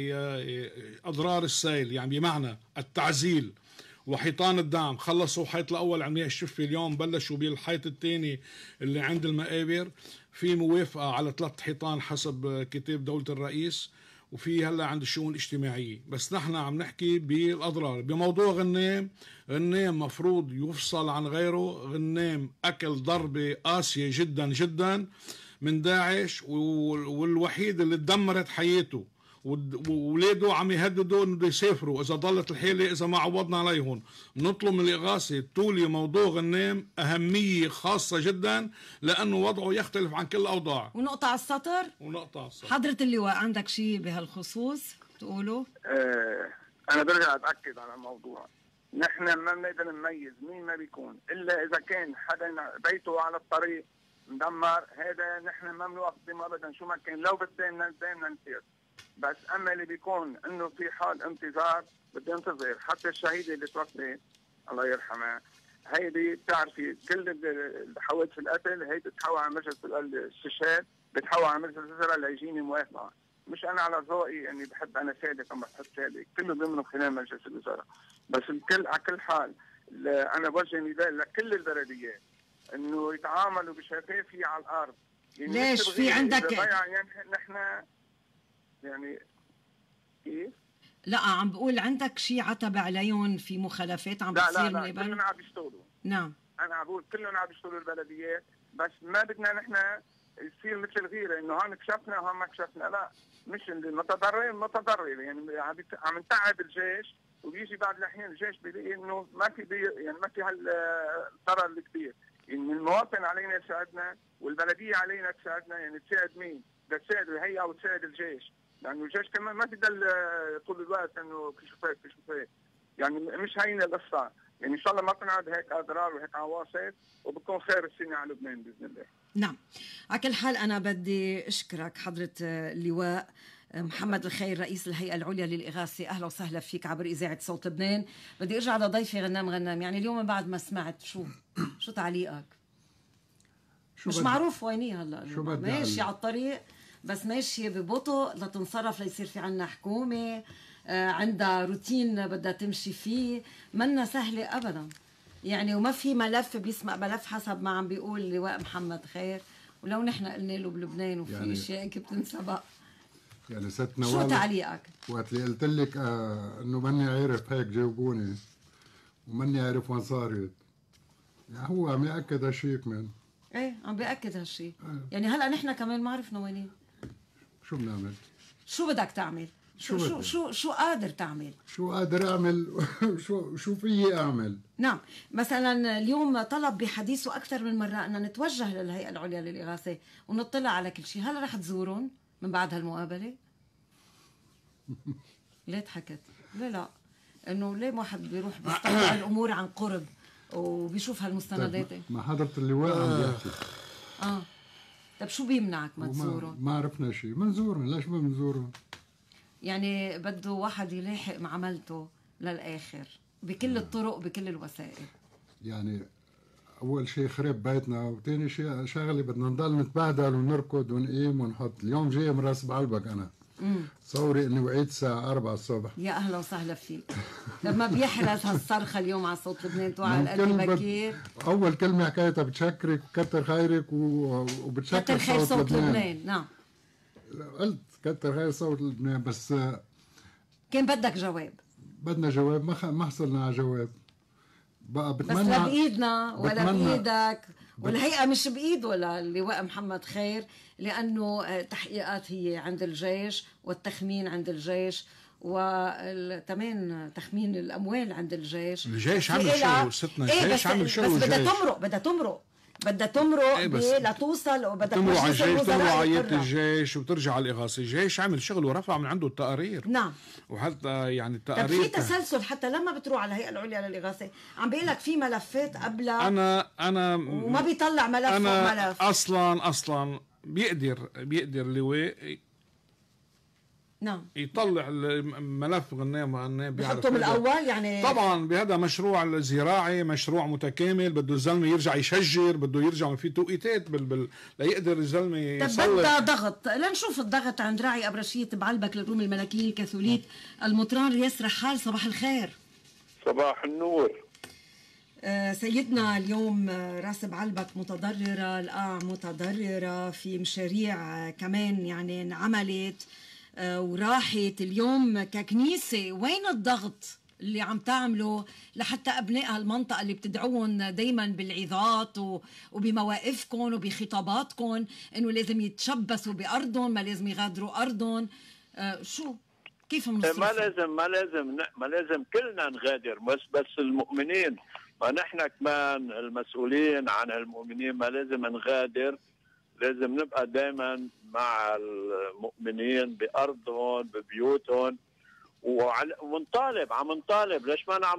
S3: أضرار السيل، يعني بمعنى التعزيل وحيطان الدعم. خلصوا حيط الأول عملية الشفة، اليوم بلشوا بالحيط الثاني اللي عند المقابر. في موافقة على 3 حيطان حسب كتاب دولة الرئيس، وفي هلا عند الشؤون الاجتماعية. بس نحن عم نحكي بالأضرار. بموضوع غنام، غنام مفروض يفصل عن غيره. غنام أكل ضربة قاسية جدا جدا من داعش، والوحيد اللي تدمرت حياته، وولاده عم يهددوا انه يسافروا اذا ضلت الحيله، اذا ما عوضنا عليهم. نطلب من الاغاثه تولي موضوع غنام اهميه خاصه جدا، لانه وضعه يختلف عن كل الاوضاع.
S1: ونقطع السطر. حضره اللواء عندك شيء بهالخصوص تقوله؟
S9: انا برجع اتاكد على الموضوع. نحن ما بنقدر نميز مين ما بيكون الا اذا كان حدا بيته على الطريق مدمر. هذا نحن ما بنوقف ضده ابدا، شو ما كان، لو بدنا نسير. بس اما اللي بيكون انه في حال انتظار، بدي انتظر. حتى الشهيده اللي توفت الله يرحمها، هيدي بتعرفي كل حوادث القتل هي بتحول على مجلس الاستشهاد، بتحول على مجلس الوزراء ليجيني موافقه. مش انا على ذوقي اني بحب انا سالك او بحب سالك، كله بيمرق خلال مجلس الوزراء. بس الكل على كل حال انا بوجه نداء لكل البلديات انه يتعاملوا بشفافيه على الارض.
S1: يعني ليش في عندك
S9: يعني نحن يعني كيف؟
S1: لا عم بقول عندك شيء عتب عليهم في مخالفات عم بتصير من
S9: قبل؟ لا كلهم عم بيشتغلوا.
S1: نعم
S9: انا عم بقول كلهم عم بيشتغلوا البلديات، بس ما بدنا نحن يصير مثل الغيره انه هون كشفنا وهون ما كشفنا. لا، مش المتضرر يعني عم نتعب الجيش، وبيجي بعد الاحيان الجيش بيلاقي انه ما في يعني ما في هالضرر الكبير. يعني المواطن علينا يساعدنا، والبلديه علينا تساعدنا. يعني تساعد مين؟ بدها تساعد الهيئه وتساعد الجيش، لانه الجيش كمان ما بيضل طول الوقت انه كشوفات. يعني مش هينه القصه. يعني ان شاء الله ما تنعاد هيك اضرار وهيك عواصف، وبكون خير السنه على لبنان باذن الله.
S1: نعم، على كل حال انا بدي اشكرك حضره اللواء محمد الخير رئيس الهيئة العليا للإغاثة. أهلا وسهلا فيك عبر إذاعة صوت لبنان. بدي أرجع لضيفي غنام. يعني اليوم بعد ما سمعت شو تعليقك؟ مش معروف ويني هلا، ماشي على الطريق بس ماشي ببطء لتنصرف ليصير في عنا حكومة عندها روتين بدها تمشي فيه، منا سهلة أبدا يعني. وما في ملف بيسمع ملف حسب ما عم بيقول اللواء محمد خير. ولو نحن قلنا له بلبنان وفي يعني اشياء بتنسبق.
S2: يعني ست نوال،
S1: شو تعليقك؟
S2: وقت اللي قلت لك انه ماني عارف هيك جاوبوني وماني عارف وين صارت، يعني هو عم ياكد هالشيء كمان.
S1: ايه عم بياكد هالشيء. يعني هلا نحن كمان ما عرفنا وينين.
S2: شو بنعمل؟ شو
S1: بدك تعمل؟ شو قادر تعمل؟
S2: شو قادر اعمل؟ شو فيي اعمل؟
S1: نعم، مثلا اليوم طلب بحديثه اكثر من مره ان نتوجه للهيئه العليا للاغاثه ونطلع على كل شيء. هل رح تزورهم من بعد هالمقابله؟ ليه ضحكت؟ لا انه ليه واحد بيروح بيستطلع الامور عن قرب وبيشوف هالمستندات؟
S2: ما حضرة اللواء عم بيحكي.
S1: طب شو بيمنعك ما تزورهم؟
S2: ما عرفنا شيء، بنزورهم. ليش ما بنزورهم؟
S1: يعني بده واحد يلاحق مع عملته للآخر بكل الطرق وبكل الوسائل.
S2: يعني أول شيء خرب بيتنا، وثاني شيء شغلة بدنا نضل نتبهدل ونركض ونقيم ونحط. اليوم جاي مراسب بقلبك أنا. صوري إني وعيت الساعة 4 الصبح.
S1: يا أهلا وسهلا فيك. لما بيحرز هالصرخة اليوم على صوت لبنان توعى القلب بكير.
S2: أول كلمة حكايتها بتشكرك كتر خيرك وبتشكر
S1: كتر خير صوت لبنان. نعم
S2: قلت كتر خير صوت لبنان، بس
S1: كان بدك جواب.
S2: بدنا جواب، ما حصلنا على جواب. بقى بتمنى
S1: بس لا بإيدنا ولا بإيدك والهيئة مش بإيد ولا اللواء محمد خير، لأنه التحقيقات هي عند الجيش والتخمين عند الجيش وكمان تخمين الأموال عند الجيش.
S3: الجيش عمل شغله ستنا. الجيش عمل شغله.
S1: بس بدها تمرق لتوصل وبدها
S3: تمرق على الجيش، تمرق عيات الجيش وترجع على الإغاثة. الجيش عمل شغل ورفع من عنده التقارير.
S1: نعم،
S3: وحتى يعني التقارير
S1: في تسلسل. حتى لما بتروح على الهيئة العليا للإغاثة عم بيقول لك في ملفات قبلها.
S3: أنا
S1: وما بيطلع ملف فوق ملف.
S3: أصلا بيقدر اللواء
S1: نعم
S3: يطلع الملف غنام
S1: بيحطه بالاول يعني.
S3: طبعا بهذا مشروع زراعي، مشروع متكامل، بده الزلمه يرجع يشجر، بده يرجع في توقيتات ليقدر الزلمه يصلح.
S1: بدها ضغط. لنشوف الضغط عند راعي ابرشيه بعلبك للروم الملكيين الكاثوليك المطران رياس رحال. صباح الخير.
S10: صباح النور.
S1: سيدنا اليوم راس بعلبك متضررة، القاع متضررة، في مشاريع كمان يعني انعملت وراحت. اليوم ككنيسة وين الضغط اللي عم تعمله لحتى أبناء هالمنطقة اللي بتدعوهم دايما بالعظات وبمواقفكم وبخطاباتكم إنه لازم يتشبثوا بأرضهم، ما لازم يغادروا أرضهم؟ شو كيف منصرف؟
S10: ما لازم كلنا نغادر، بس المؤمنين، ما نحن كمان المسؤولين عن المؤمنين ما لازم نغادر. لازم نبقى دائما مع المؤمنين بأرضهم ببيوتهم عم نطالب. ليش ما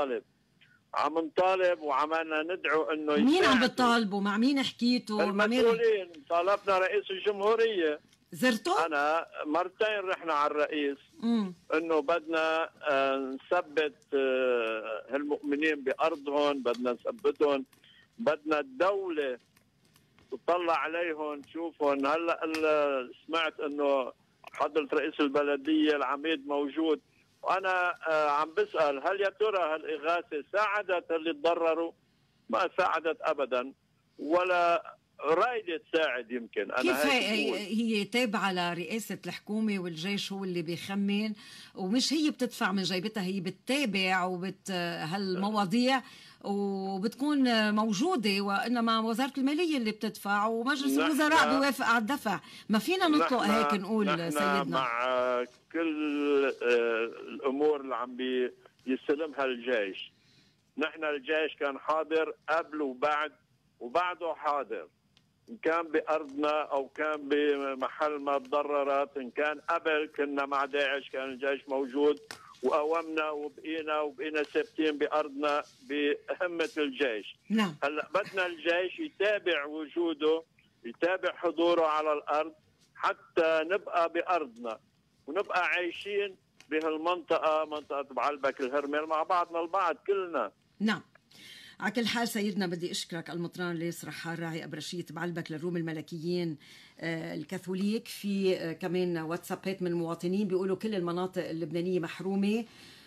S10: عم نطالب وعملنا ندعو انه
S1: مين عم بتطالبوا؟ مع مين حكيتوا؟
S10: المسؤولين. طالبنا رئيس الجمهورية،
S1: زرته؟
S10: انا مرتين رحنا على الرئيس انه بدنا نثبت هالمؤمنين بأرضهم، بدنا نثبتهم، بدنا الدولة تطلع عليهم تشوفهم. هلا سمعت انه حضرة رئيس البلدية العميد موجود، وانا عم بسأل هل يا ترى هالإغاثة ساعدت اللي تضرروا؟ ما ساعدت ابدا، ولا رايدة تساعد. يمكن
S1: أنا كيف هي تابعة لرئاسة الحكومة والجيش هو اللي بيخمن، ومش هي بتدفع من جيبتها، هي بتتابع هالمواضيع وبتكون موجودة، وإنما وزارة المالية اللي بتدفع ومجلس الوزراء بيوافق على الدفع. ما فينا نطلق هيك نقول سيدنا.
S10: مع كل الأمور اللي عم يستلمها الجيش، نحن الجيش كان حاضر قبل وبعده حاضر، إن كان بأرضنا أو كان بمحل ما تضررت. إن كان قبل كنا مع داعش كان الجيش موجود وقومنا وبقينا ثابتين بأرضنا بهمة الجيش.
S1: نعم.
S10: هلا بدنا الجيش يتابع وجوده، يتابع حضوره على الأرض حتى نبقى بأرضنا ونبقى عايشين بهالمنطقة، منطقة بعلبك الهرمل مع بعضنا البعض كلنا.
S1: نعم. على كل حال سيدنا بدي أشكرك المطران رياس رحال راعي أبرشية بعلبك للروم الملكيين الكاثوليك. في كمان واتسابات من المواطنين بيقولوا كل المناطق اللبنانية محرومة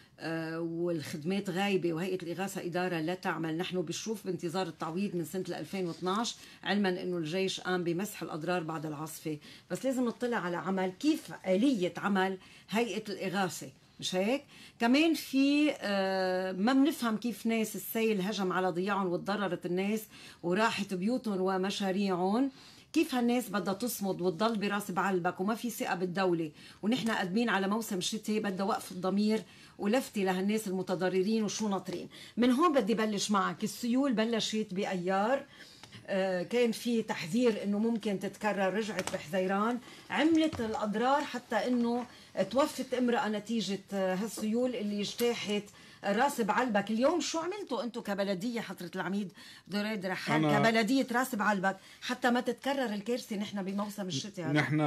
S1: والخدمات غايبة، وهيئة الإغاثة إدارة لا تعمل. نحن بنشوف بانتظار التعويض من سنة 2012، علما أنه الجيش قام بمسح الأضرار بعد العاصفة، بس لازم نطلع على عمل كيف آلية عمل هيئة الإغاثة، مش هيك؟ كمان في ما بنفهم كيف ناس السيل هجم على ضياعهم وتضررت الناس وراحت بيوتهم ومشاريعهم. كيف هالناس بدها تصمد وتضل براس بعلبك وما في ثقة بالدولة، ونحن قادمين على موسم شتاء بدها وقف الضمير ولفتي لهالناس المتضررين وشو ناطرين. من هون بدي بلش معك. السيول بلشت بأيار، كان في تحذير انه ممكن تتكرر، رجعت بحزيران، عملت الاضرار حتى انه توفت امرأة نتيجة هالسيول اللي اجتاحت راس بعلبك. اليوم شو عملتوا انتم كبلدية حضرة العميد دريد رحال، كبلدية راس بعلبك، حتى ما تتكرر الكارثة نحن بموسم الشتاء؟
S3: نحن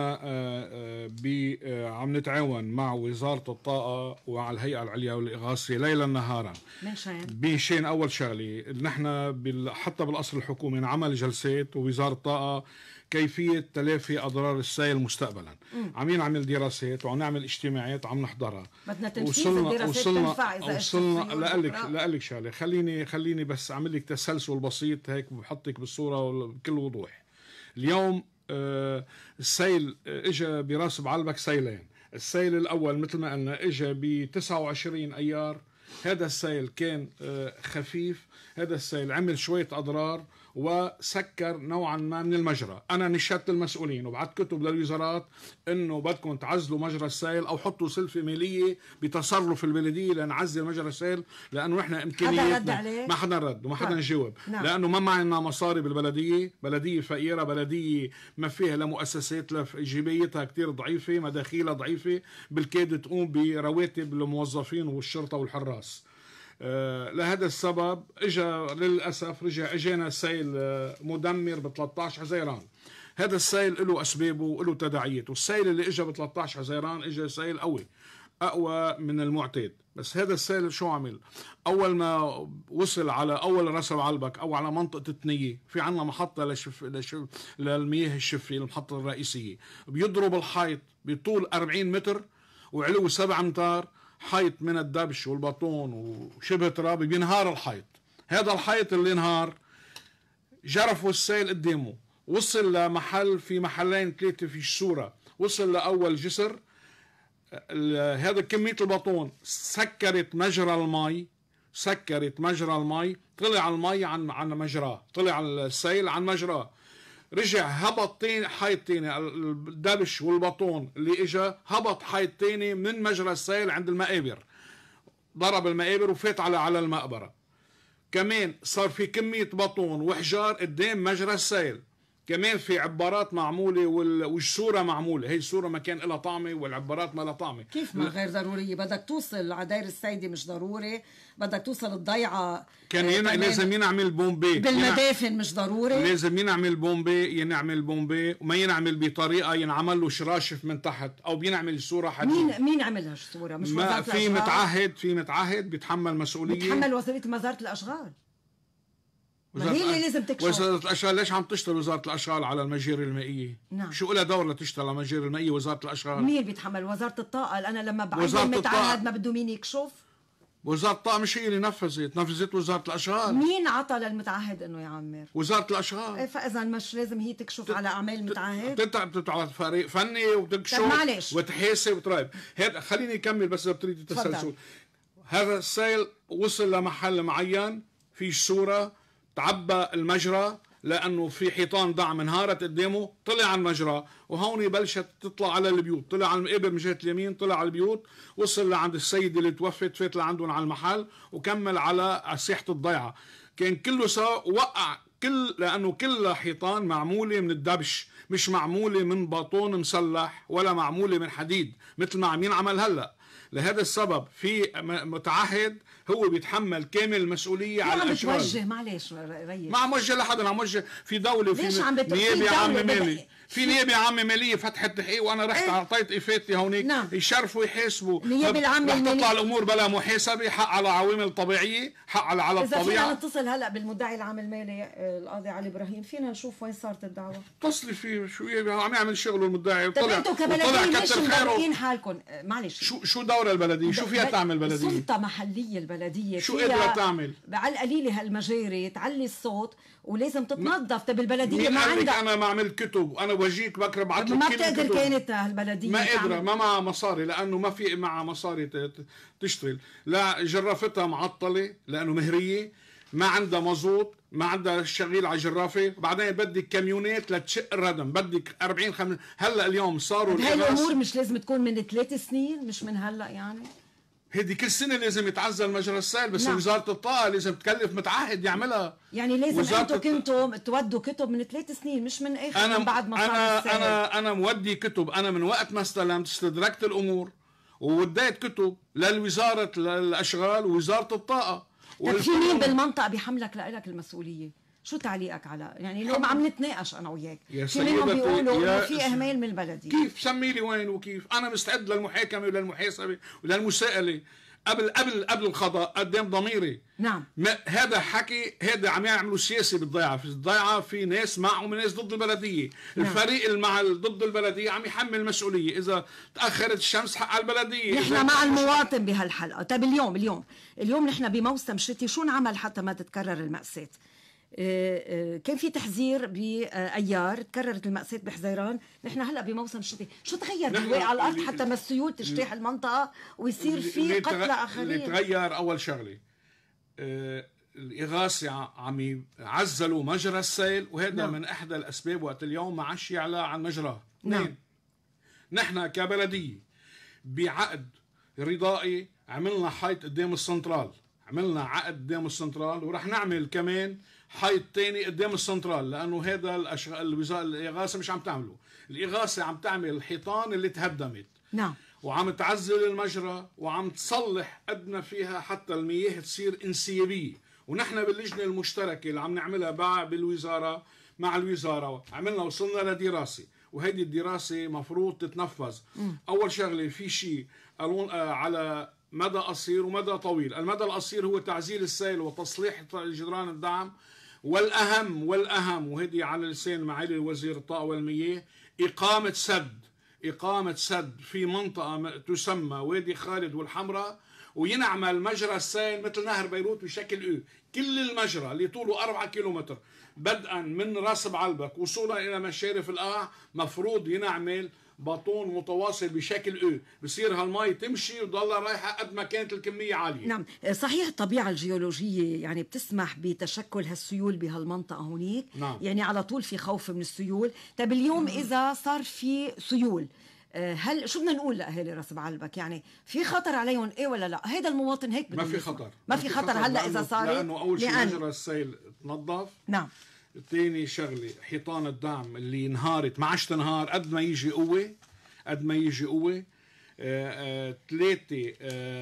S3: عم نتعاون مع وزارة الطاقة ومع الهيئة العليا للإغاثة ليلا نهارا بشان أول شغلة. نحن حتى بالقصر الحكومي نعمل جلسات ووزارة الطاقة كيفية تلافي أضرار السيل مستقبلا. عم نعمل دراسات وعم نعمل اجتماعات عم نحضرها.
S1: بدنا تنفيذ الدراسات تنفع إذا
S3: وصلنا لك شغلة. خليني بس أعمل لك تسلسل بسيط هيك بحطك بالصورة بكل وضوح. اليوم السيل اجى براس بعلبك سيلين. السيل الأول مثل ما قلنا اجى ب 29 أيار. هذا السيل كان خفيف، هذا السيل عمل شوية أضرار وسكر نوعا ما من المجرى. انا نشدت المسؤولين وبعت كتب للوزارات انه بدكم تعزلوا مجرى السيل او حطوا سلفه ماليه بتصرف البلديه لنعزل مجرى السيل، لانه احنا امكانياتنا ما حدا رد وما حدا جاوب. لانه ما معنا مصاري بالبلديه، بلديه فقيره، بلديه ما فيها لا مؤسسات، لا جيبيتها كتير ضعيفه، مداخيلها ضعيفه، بالكاد تقوم برواتب الموظفين والشرطه والحراس. لهذا السبب اجا للاسف اجانا سيل مدمر ب 13 حزيران. هذا السيل له اسبابه وله تداعيات، والسيل اللي اجى ب 13 حزيران اجى سيل قوي اقوى من المعتاد. بس هذا السيل شو عمل؟ اول ما وصل على اول راس العلبك او على منطقه التنيه، في عندنا محطه للمياه الشفيه، المحطه الرئيسيه، بيضرب الحيط بطول 40 متر وعلو 7 امتار، حيط من الدبش والبطون وشبه ترابي، بينهار الحيط. هذا الحيط اللي انهار جرفوا السيل قدامه، وصل لمحل، في محلين ثلاثه في الصوره، وصل لاول جسر. هذا كمية البطون سكرت مجرى المي، طلع المي عن مجراه، طلع السيل عن مجراه، رجع هبط حيط تاني، الدبش والبطون اللي اجا هبط حيط تاني من مجرى السيل عند المقابر، ضرب المقابر وفات على المقبرة. كمان صار في كمية بطون وحجار قدام مجرى السيل، كمان في عبارات معمولة والصورة معمولة. هي الصورة ما كان لها طعمة والعبارات ما لها طعمة.
S1: كيف ما غير ضرورية؟ بدك توصل عدير السيدة مش ضروري، بدك توصل الضيعة
S3: كان لازم ينعمل بومبي
S1: بالمدافن مش ضروري،
S3: لازم ينعمل بومبي، ينعمل بومبي وما ينعمل بطريقة ينعمل له شراشف من تحت أو بينعمل صورة حديد.
S1: مين عمل هالصورة؟ مش وزارة
S3: الأشغال؟ في متعهد بيتحمل مسؤولية،
S1: بيتحمل وزارة الأشغال. هي اللي لازم تكشف.
S3: وزارة الأشغال ليش عم تشتغل وزارة الأشغال على المجاري المائية؟
S1: نعم.
S3: شو لها دور لتشتغل على المجاري المائية وزارة الأشغال؟
S1: مين بيتحمل؟ وزارة الطاقة. أنا لما بعين متعهد ما بده مين يكشف؟
S3: وزارة الطاقة مش هي اللي نفذت وزارة الأشغال.
S1: مين عطى للمتعهد إنه يعمر؟
S3: وزارة الأشغال.
S1: فإذا مش لازم هي تكشف على أعمال المتعهد؟
S3: بتتعب فريق فني وتكشف وتحاسب وتراقب. هذا خليني أكمل بس إذا بتريد التسلسل. هذا السيل وصل لمحل معين، في صورة، تعبى المجرى لأنه في حيطان دعم انهارت قدامه، طلع على المجرى، وهون بلشت تطلع على البيوت، طلع على المقابر من جهة اليمين، طلع على البيوت، وصل لعند السيدة اللي توفت، فات لعندهم على المحل وكمل على ساحة الضيعة. كان كله وقع لأنه كل حيطان معمولة من الدبش، مش معمولة من بطون مسلح ولا معمولة من حديد مثل ما عم ينعمل هلأ. لهذا السبب في متعهد هو بيتحمل كامل المسؤولية على الأشغال.
S1: بتوجه معلش ريس،
S3: ما عم موجه لحدا، عم موجه في دولة وفي نيابة عامة مالية، في نيابة عامة مالية فتحت تحقيق وأنا رحت أعطيت إفاتي هونيك.
S1: نعم.
S3: يشرفوا يحاسبوا.
S1: النيابة العامة المالية
S3: تطلع الأمور بلا محاسبة، حق على عوامل طبيعية، حق على الطبيعة.
S1: إذا فينا نتصل هلأ بالمدعي العام المالي القاضي علي إبراهيم، فينا نشوف وين صارت الدعوة.
S3: اتصلي فيه، شو عم يعمل شغله المدعي،
S1: طلع كبلدية ليش مبرئين حالكم؟ معلش،
S3: شو دور البلدية؟ شو فيها تعمل بلدية؟
S1: سلطة محلية البلدية
S3: شو قادرة تعمل؟
S1: على القليلة هالمجاري تعلي الصوت ولازم تتنظف. طب البلدية ما عندها.
S3: أنا ما عملت كتب وأنا بوجيك بكره بعت لك
S1: ما بتقدر كانت هالبلدية
S3: ما قادرة، ما معها مصاري، لأنه ما في معها مصاري تشتغل. لا جرافتها معطلة لأنه مهرية، ما عندها مزوط، ما عندها شغيل على جرافة، بعدين بدك كاميونات لتشق الردم، بدك 40 هلا اليوم صاروا
S1: هاي الأمور مش لازم تكون من 3 سنين، مش من هلا يعني.
S3: هيدي كل سنة لازم يتعزل مجرى السيل، بس نعم. وزارة الطاقة لازم تكلف متعهد يعملها.
S1: يعني لازم انتم كنتم تودوا كتب من 3 سنين، مش من اخر من بعد ما صار السيل.
S3: أنا مودي كتب، أنا من وقت ما استلمت استدركت الأمور ووديت كتب للوزارة الأشغال ووزارة الطاقة.
S1: طيب في مين بالمنطقة بيحملك لك المسؤولية؟ شو تعليقك على يعني اليوم عم نتناقش انا وياك، في منهم بيقولوا انه في اهمال من البلديه.
S3: كيف سمي لي وين وكيف؟ انا مستعد للمحاكمه وللمحاسبه وللمساءله قبل القضاء قدام ضميري.
S1: نعم.
S3: هذا حكي، هذا عم يعملوا سياسه بالضيعه، في الضيعه في ناس معهم وناس ضد البلديه. نعم. الفريق اللي مع ضد البلديه عم يحمل المسؤوليه، اذا تاخرت الشمس حق على البلديه.
S1: نحن مع المواطن بهالحلقه. طيب اليوم نحن بموسم شتي، شو نعمل حتى ما تتكرر المأساة؟ كان في تحذير بأيار، تكررت المأساة بحزيران، نحن هلا بموسم شتي، شو تغير بالواقع على الارض حتى ما السيول تجتاح المنطقه ويصير في قتلى اخرين؟
S3: اللي تغير اول شغله الإغاثة عم يعزلوا مجرى السيل، وهذا نعم. من احدى الاسباب وقت اليوم ما عادش يعلى عن مجراه.
S1: نعم.
S3: نحن كبلديه بعقد رضائي عملنا حيط قدام السنترال، عملنا عقد قدام السنترال، ورح نعمل كمان حيط تاني قدام السنترال، لانه هذا الوزاره الاغاثه مش عم تعمله. الاغاثه عم تعمل الحيطان اللي تهدمت.
S1: نعم.
S3: وعم تعزل المجرى وعم تصلح قد ما فيها حتى المياه تصير انسيابيه. ونحن باللجنه المشتركه اللي عم نعملها بالوزاره مع الوزاره، عملنا وصلنا لدراسه، وهيدي الدراسه مفروض تتنفذ. اول شغله في شيء على مدى قصير ومدى طويل. المدى القصير هو تعزيل السيل وتصليح جدران الدعم، والاهم وهدي على لسان معالي وزير الطاقه والمياه إقامة سد في منطقة تسمى وادي خالد والحمراء، وينعمل مجرى السيل مثل نهر بيروت بشكل كل المجرى اللي طوله 4 كيلومتر بدءا من راس بعلبك وصولا إلى مشارف القاع، مفروض ينعمل باطون متواصل بشكل بصير هالمي تمشي وتضلها رايحة قد ما كانت الكمية عالية.
S1: نعم صحيح. الطبيعة الجيولوجية يعني بتسمح بتشكل هالسيول بهالمنطقة هونيك.
S3: نعم.
S1: يعني على طول في خوف من السيول. طيب اليوم إذا صار في سيول، هل شو بدنا نقول لأهالي راس بعلبك؟ يعني في خطر عليهم ولا لا؟ هيدا المواطن هيك
S3: ما في خطر،
S1: ما في خطر هلا إذا صار،
S3: لأنه أول شيء مجرى السيل تنظف.
S1: نعم.
S3: ثاني شغله حيطان الدعم اللي انهارت ما عادش تنهار قد ما يجي قوه. ثلاثه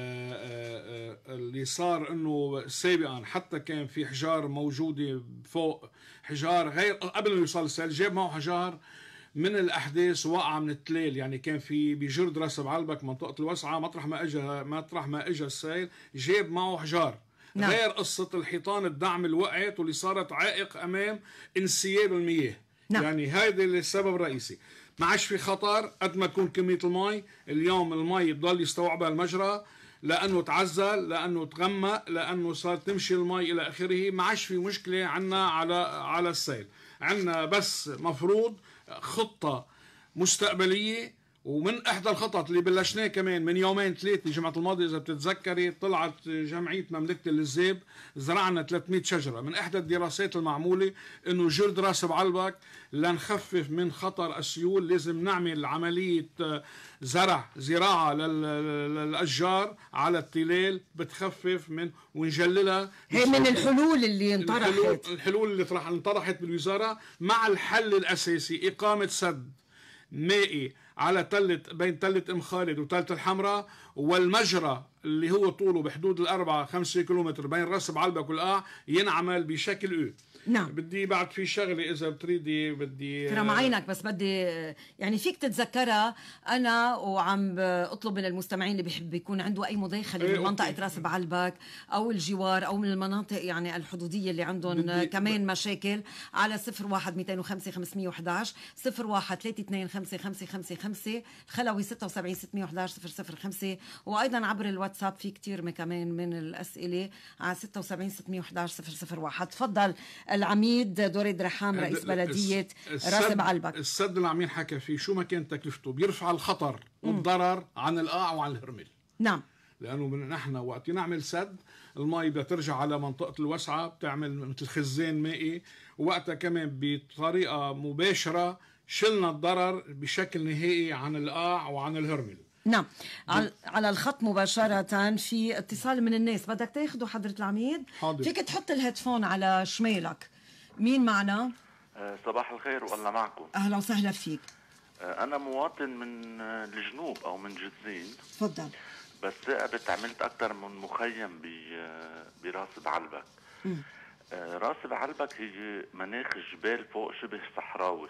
S3: اللي صار انه سابقا حتى كان في حجار موجوده فوق، حجار غير قبل ما يوصل السيل جاب معه حجار من الاحداث واقعه من التلال. يعني كان في بجرد راس بعلبك منطقه الوسعه مطرح ما اجى السيل جاب معه حجار. نعم. غير قصة الحيطان الدعم اللي وقعت واللي صارت عائق أمام انسياب المياه.
S1: نعم.
S3: يعني هذا السبب الرئيسي. ما عادش في خطر قد ما تكون كمية المي. اليوم المي بضل يستوعبها المجرى لأنه تعزل، لأنه تغمق، لأنه صار تمشي المي إلى آخره. ما عادش في مشكلة عنا على السيل. عنا بس مفروض خطة مستقبلية. ومن احدى الخطط اللي بلشناه كمان من يومين 3 الجمعة الماضية اذا بتتذكري، طلعت جمعية مملكة الزيب زرعنا 300 شجرة. من احدى الدراسات المعمولة انه جرد راس بعلبك لنخفف من خطر السيول لازم نعمل عملية زراعة للاشجار على التلال بتخفف من ونجللها.
S1: هي من الحلول اللي انطرحت،
S3: الحلول اللي انطرحت بالوزارة، مع الحل الاساسي اقامة سد مائي على بين تلة ام خالد وتلة الحمراء، والمجرى اللي هو طوله بحدود 4-5 كيلومتر بين راس بعلبك والقاع ينعمل بشكل
S1: نعم.
S3: بدي بعد في شغله اذا بتريدي بدي
S1: كرم عينك، بس بدي يعني فيك تتذكرها انا وعم اطلب من المستمعين اللي بيحب يكون عنده اي مداخله من منطقه راس بعلبك او الجوار او من المناطق يعني الحدوديه اللي عندهم كمان مشاكل، على 01-205-511 01-325-555 الخلوي 76-611-005، وايضا عبر الواتساب في كتير كمان من الاسئله على 76-611-001. تفضل العميد دريد رحام رئيس بلدية راس بعلبك.
S3: السد اللي عم ينحكى فيه شو ما كان تكلفته بيرفع الخطر والضرر عن القاع وعن الهرمل.
S1: نعم.
S3: لأنه نحن وقت نعمل سد المي بترجع على منطقة الوسعة، بتعمل مثل خزان مائي، ووقتها كمان بطريقة مباشرة شلنا الضرر بشكل نهائي عن القاع وعن الهرمل.
S1: نعم. على الخط مباشرة في اتصال من الناس، بدك تاخده حضرة العميد؟
S3: حاضر.
S1: فيك تحط الهيدفون على شمالك. مين معنا؟
S11: صباح الخير والله معكم.
S1: أهلا وسهلا فيك.
S11: أنا مواطن من الجنوب أو من جزين.
S1: تفضل.
S11: بس ثاقبت عملت أكتر من مخيم براس بعلبك. راس بعلبك هي مناخ جبال فوق شبه صحراوي.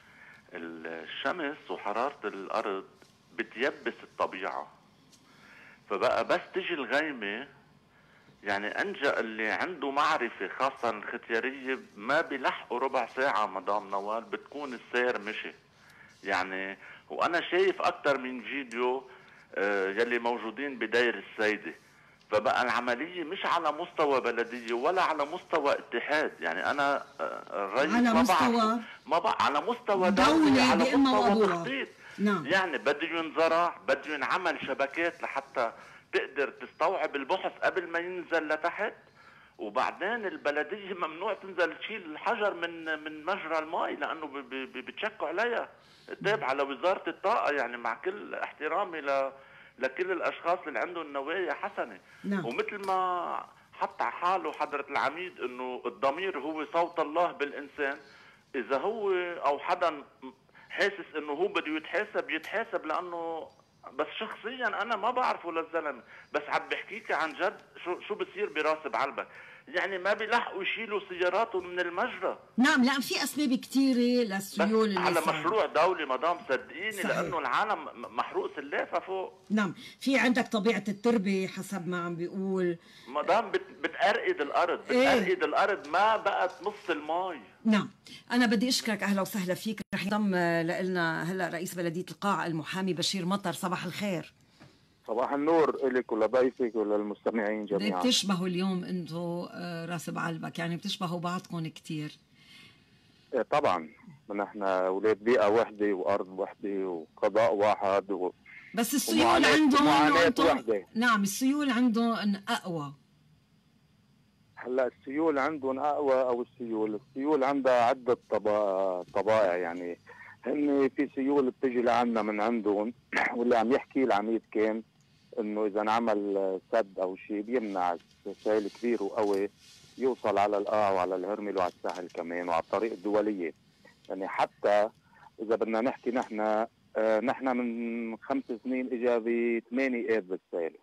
S11: الشمس وحرارة الأرض بتيبس الطبيعة، فبقى بس تجي الغيمة يعني أنجأ اللي عنده معرفة خاصة الختيارية ما بيلحقوا ربع ساعة مدام نوال بتكون السير مشي. يعني وأنا شايف أكتر من فيديو يلي موجودين بداير السيدة، فبقى العملية مش على مستوى بلدية ولا على مستوى اتحاد. يعني أنا الرئيس
S1: على مستوى
S11: على مستوى دولي، على مستوى تخطيط.
S1: نعم.
S11: يعني بده ينزرع، بده ينعمل شبكات لحتى تقدر تستوعب البحث قبل ما ينزل لتحت، وبعدين البلدية ممنوع تنزل تشيل الحجر من مجرى الماء لأنه بتشكوا عليها، تابعة لوزارة الطاقة. يعني مع كل احترامي لكل الأشخاص اللي عندهم نوايا حسنة.
S1: نعم.
S11: ومثل ما حط على حاله حضرة العميد إنه الضمير هو صوت الله بالإنسان، إذا هو أو حدا حاسس إنه هو بده يتحاسب لأنه بس شخصيا أنا ما بعرفه للزلمة، بس عم بحكيك عن جد شو بصير براس بعلبك؟ يعني ما بيلحقوا يشيلوا سياراتهم من المجرى.
S1: نعم، لا في اسباب كثيره للسيول اللي
S11: على
S1: صار.
S11: مشروع دولي مدام، صدقيني،
S1: صحيح.
S11: لانه العالم محروق سلافه فوق.
S1: نعم، في عندك طبيعه التربه حسب ما عم بيقول
S11: مدام، بتأرقد الارض، بتأرقد الارض، ما بقت نص المي.
S1: نعم، أنا بدي أشكرك، أهلا وسهلا فيك. رح ينضم لنا هلا رئيس بلدية القاع المحامي بشير مطر. صباح الخير.
S12: صباح النور لك ولضيفك وللمستمعين جميعا.
S1: بتشبهوا اليوم أنتو راس بعلبك، يعني بتشبهوا بعضكم كتير.
S12: طبعا نحن أولاد بيئة وحدة وأرض وحدة وقضاء واحد
S1: بس السيول عندهم
S12: وحدة.
S1: نعم، السيول عندهم أقوى.
S12: هلا السيول عندهم أقوى أو السيول عندها عدة طبائع. يعني هن في سيول بتجي لعنا من عندهم واللي عم يحكي العميد كان انه اذا انعمل سد او شيء بيمنع سيل كبير وقوي يوصل على القاع وعلى الهرمل وعلى الساحل كمان وعلى الطريق الدوليه. يعني حتى اذا بدنا نحكي نحن من 5 سنين اجى ب 8 اب بالسيل.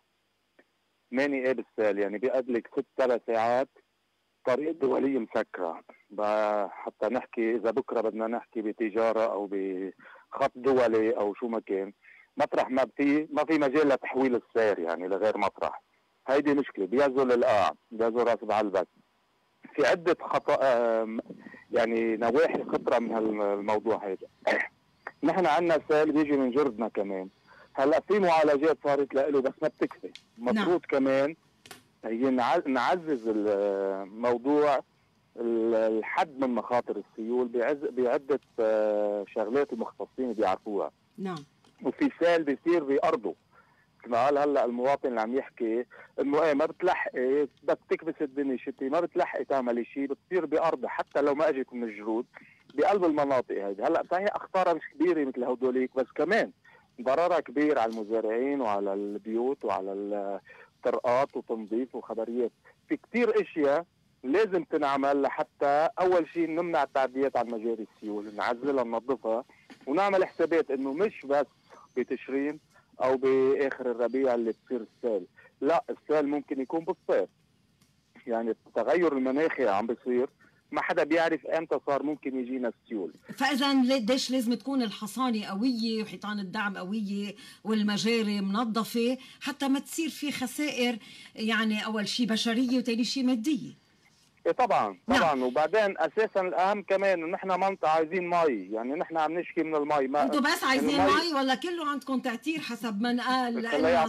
S12: 8 اب بالسيل يعني بيقدلك 6 ساعات طريق الدوليه مسكره. حتى نحكي اذا بكره بدنا نحكي بتجاره او بخط دولي او شو ما كان، مطرح ما في مجال لتحويل السير يعني لغير مطرح. هيدي مشكله. بيزول القاع، بيزول راس بعلبك، في عده خطا يعني نواحي خطره من هالموضوع هيدا. نحن عندنا سيل بيجي من جردنا كمان. هلا في معالجات صارت له بس ما بتكفي. المفروض كمان هي نعزز الموضوع الحد من مخاطر السيول بعده شغلات المختصين بيعرفوها.
S1: نعم.
S12: وفي سيل بيصير بأرضه. كما قال هلا المواطن اللي عم يحكي انه ما بتلحقي، بدك تكبس الدنيا شتي، ما بتلحقي تعملي شيء، بتصير بأرضها حتى لو ما اجت من الجرود بقلب المناطق هذه. هلا صحيح اخطارها مش كبيره مثل هدوليك، بس كمان ضررها كبير على المزارعين وعلى البيوت وعلى الطرقات وتنظيف وخبريات. في كتير اشياء لازم تنعمل لحتى اول شيء نمنع التعديات على مجاري السيول، نعزلها ننظفها ونعمل حسابات انه مش بس بتشرين او باخر الربيع اللي بتصير السيل، لا السيل ممكن يكون بالصيف. يعني التغير المناخي عم بيصير، ما حدا بيعرف امتى صار ممكن يجينا السيول.
S1: فاذا ليش لازم تكون الحصانه قويه وحيطان الدعم قويه والمجاري منظفه حتى ما تصير في خسائر، يعني اول شيء بشريه وثاني شيء ماديه.
S12: ايه طبعا.
S1: نعم.
S12: وبعدين اساسا الاهم كمان انه نحن منطقه عايزين مي، يعني نحن عم نشكي من المي. ما
S1: انتوا بس عايزين مي ولا كله عندكم تعتير حسب ما قال؟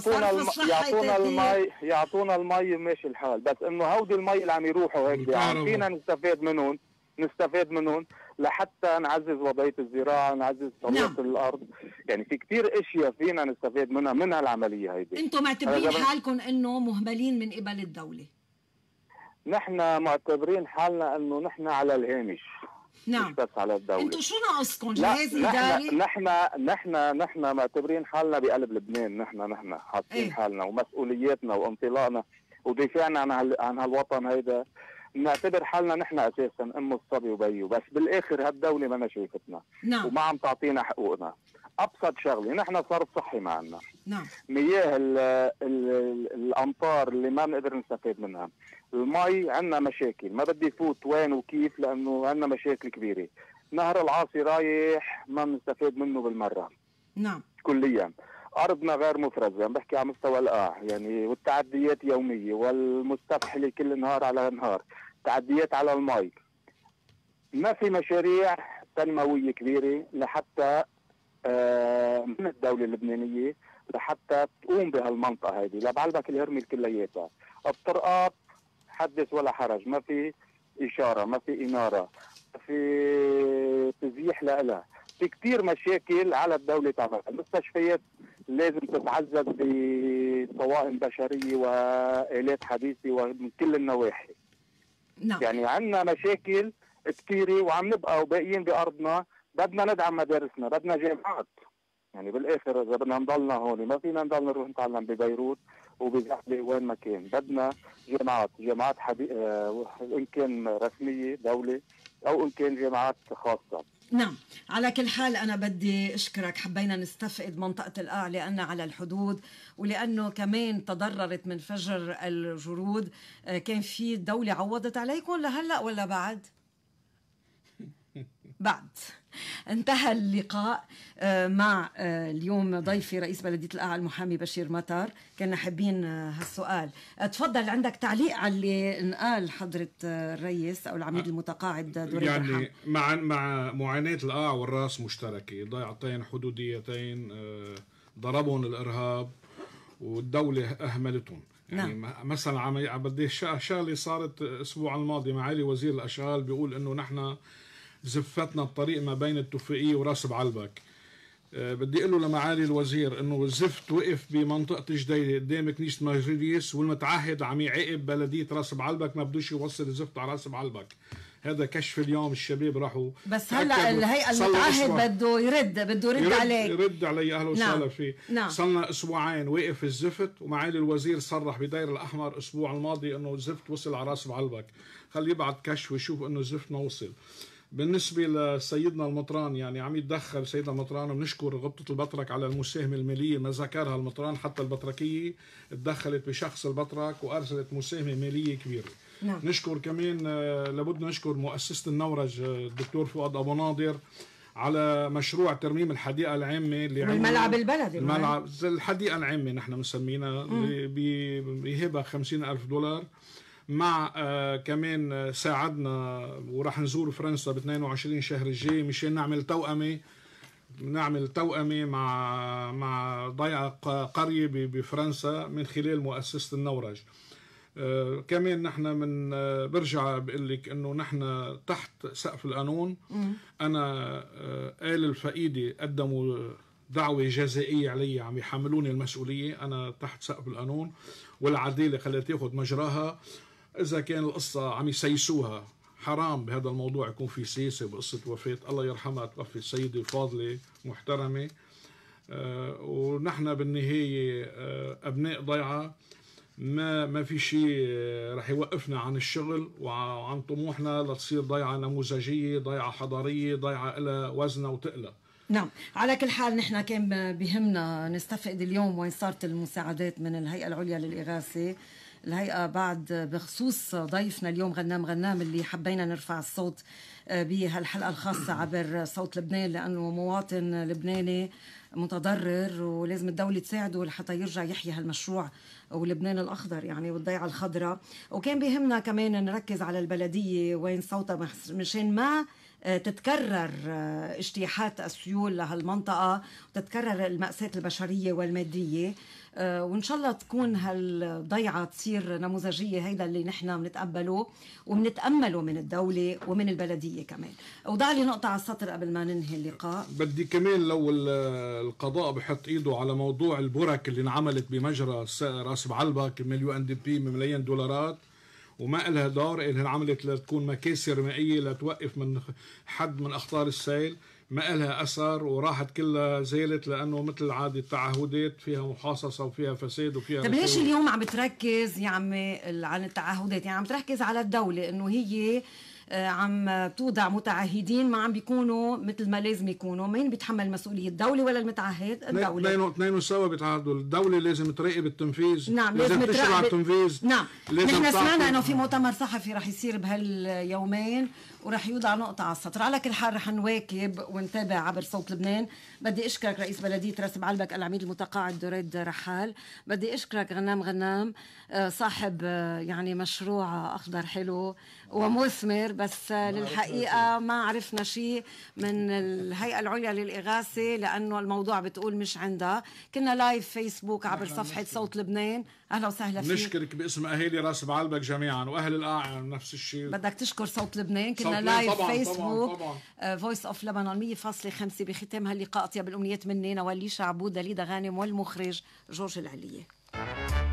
S12: يعطونا المي ماشي الحال، بس انه هودي المي اللي عم يروحوا هيك فينا نستفاد منهم لحتى نعزز وضعيه الزراعه، نعزز طبيعه الارض. يعني في كتير اشياء فينا نستفاد منها العمليه هيدي.
S1: انتوا معتبرين حالكم انه مهملين من قبل الدوله؟
S12: نحن معتبرين حالنا انه نحن على الهامش.
S1: نعم.
S12: مش بس على الدولة.
S1: انتوا شو ناقصكم؟ جهاز اداري؟
S12: نحن معتبرين حالنا بقلب لبنان. نحن حاطين حالنا ومسؤولياتنا وانطلاقنا ودفاعنا عن هالوطن هيدا. نعتبر حالنا نحن اساسا ام الصبي وبيو، بس بالاخر هالدولة ما شايفتنا.
S1: نعم.
S12: وما عم تعطينا حقوقنا. ابسط شغله نحن صرف صحي ما عندنا.
S1: نعم.
S12: مياه الامطار اللي ما بنقدر نستفاد منها. المي عندنا مشاكل، ما بدي فوت وين وكيف لانه عندنا مشاكل كبيره. نهر العاصي رايح ما بنستفاد منه بالمره.
S1: نعم.
S12: كليا. ارضنا غير مفرزه، عم بحكي على مستوى القاع يعني، والتعديات يوميه والمستفحله كل نهار على نهار، تعديات على المي. ما في مشاريع تنمويه كبيره لحتى من الدوله اللبنانيه لحتى تقوم بهالمنطقه هذه. لبعلبك الهرمل كلياتها، الطرقات حدث ولا حرج، ما في اشاره، ما في اناره، ما في تزييح لها. في كتير مشاكل على الدوله تعملها. المستشفيات لازم تتعزز بطواقم بشريه والات حديثه ومن كل النواحي.
S1: نعم.
S12: يعني عندنا مشاكل كثيره وعم نبقى باقيين بارضنا. بدنا ندعم مدارسنا، بدنا جامعات. يعني بالاخر اذا بدنا نضلنا هون ما فينا نضل نروح نتعلم ببيروت وبزحله وين ما كان. بدنا جامعات ان كان رسميه دوله، او ان كان جامعات خاصه.
S1: نعم، على كل حال أنا بدي أشكرك، حبينا نستفقد منطقة القاع لأنها على الحدود، ولأنه كمان تضررت من فجر الجرود. كان في الدولة عوضت عليكم لهلأ ولا بعد؟ بعد. انتهى اللقاء مع اليوم ضيفي رئيس بلدية القاع المحامي بشير مطر. كنا حابين هالسؤال. تفضل، عندك تعليق على اللي انقال حضرة الرئيس أو العميد المتقاعد دريد
S3: يعني مع معاناة القاع والراس مشتركة، ضيعتين حدوديتين ضربهم الإرهاب والدولة أهملتهم. يعني نعم. مثلا بدي شغلة صارت الأسبوع الماضي، معالي وزير الأشغال بيقول إنه نحن زفتنا الطريق ما بين التوفيقية وراس بعلبك. بدي اقول له لمعالي الوزير انه الزفت وقف بمنطقه جديده قدام كنيسه مجريس، والمتعهد عم يعاقب بلديه راس بعلبك، ما بدوش يوصل الزفت على راس بعلبك. هذا كشف اليوم، الشباب راحوا.
S1: بس هلا الهيئه المتعهد بده يرد عليه،
S3: يرد علي. اهلا وسهلا
S1: نعم.
S3: فيه.
S1: نعم.
S3: صلنا اسبوعين واقف الزفت، ومعالي الوزير صرح بداير الاحمر الاسبوع الماضي انه الزفت وصل على راس بعلبك. خليه يبعث كشف ويشوف انه الزفت ما وصل. بالنسبة لسيدنا المطران، يعني عم يتدخل سيدنا المطران، وبنشكر غبطة البطرك على المساهمة المالية ما ذكرها المطران. حتى البطركية تدخلت بشخص البطرك وأرسلت مساهمة مالية كبيرة.
S1: نعم.
S3: نشكر كمان، لابد نشكر مؤسسة النورج الدكتور فؤاد أبو ناظر على مشروع ترميم الحديقة العامة اللي
S1: والملعب البلدي.
S3: الملعب الحديقة العامة نحن مسمينها، بيهبها $50,000. مع كمان ساعدنا وراح نزور فرنسا ب 22 شهر الجاي مشان نعمل توأمة مع ضيعة قرية بفرنسا من خلال مؤسسة النورج. كمان نحن برجع بقول لك انه نحن تحت سقف القانون. انا آل الفقيدي قدموا دعوة جزائية علي، عم يحملوني المسؤولية. انا تحت سقف القانون والعدالة خليها تاخذ مجراها. إذا كان القصة عم يسيسوها، حرام بهذا الموضوع يكون في سياسة بقصة وفاة الله يرحمها توفي السيدة فاضلة محترمة. ونحن بالنهاية أبناء ضيعة، ما في شيء رح يوقفنا عن الشغل وعن طموحنا لتصير ضيعة نموذجية، ضيعة حضارية، ضيعة لها وزنها وتقلها.
S1: نعم، على كل حال نحن كان بهمنا نستفقد اليوم وين صارت المساعدات من الهيئة العليا للإغاثة. الهيئة بعد بخصوص ضيفنا اليوم غنام اللي حبينا نرفع الصوت بهالحلقة الخاصة عبر صوت لبنان، لأنه مواطن لبناني متضرر ولازم الدولة تساعده لحتى يرجع يحيي هالمشروع ولبنان الأخضر يعني والضيعة الخضراء. وكان بيهمنا كمان نركز على البلدية وين صوتها مشان ما تتكرر اجتياحات السيول لهالمنطقة وتتكرر المأساة البشرية والمادية. وإن شاء الله تكون هالضيعة تصير نموذجية، هيدا اللي نحن بنتقبله وبنتأمله من الدولة ومن البلدية كمان. وضع لي نقطة على السطر قبل ما ننهي اللقاء.
S3: بدي كمان لو القضاء بحط ايده على موضوع البرك اللي انعملت بمجرى راس بعلبك $1,000,000 بملايين دولارات وما إلها دور، إنها عملت لتكون مكاسر مائية لتوقف من حد من أخطار السيل، ما إلها أثر وراحت كلها زالت، لأنه مثل عادة التعهدات فيها محاصصة وفيها فساد وفيها.
S1: طيب ليش اليوم عم بتركز يا عمي عن التعهدات؟ يعني عم تركز على الدولة إنه هي عم توضع متعهدين ما عم بيكونوا مثل ما لازم يكونوا. مين بيتحمل مسؤولية، الدولة ولا المتعهد؟ الدولة.
S3: اثنين سوا بيتعهدوا. الدولة لازم تراقب التنفيذ.
S1: نعم،
S3: لازم تشرع التنفيذ.
S1: نعم، نحن سمعنا انه في مؤتمر صحفي رح يصير بهاليومين ورح يوضع نقطة على السطر. على كل حال رح نواكب ونتابع عبر صوت لبنان. بدي اشكرك رئيس بلدية راس بعلبك العميد المتقاعد دريد رحال. بدي اشكرك غنام صاحب يعني مشروع اخضر حلو ومثمر، بس للحقيقة ما عرفنا شيء من الهيئة العليا للإغاثة لأنه الموضوع بتقول مش عندها. كنا لايف فيسبوك عبر صفحة صوت لبنان. أهلا وسهلا فيك.
S3: نشكرك باسم أهالي راس بعلبك جميعا وأهل القاع نفس الشيء.
S1: بدك تشكر صوت لبنان. كنا لايف فيسبوك فويس اوف لبنان 100.5. بختام هاللقاء أطيب الأمنيات مني نوالي شعبود، دليدا غانم، والمخرج جورج العلية.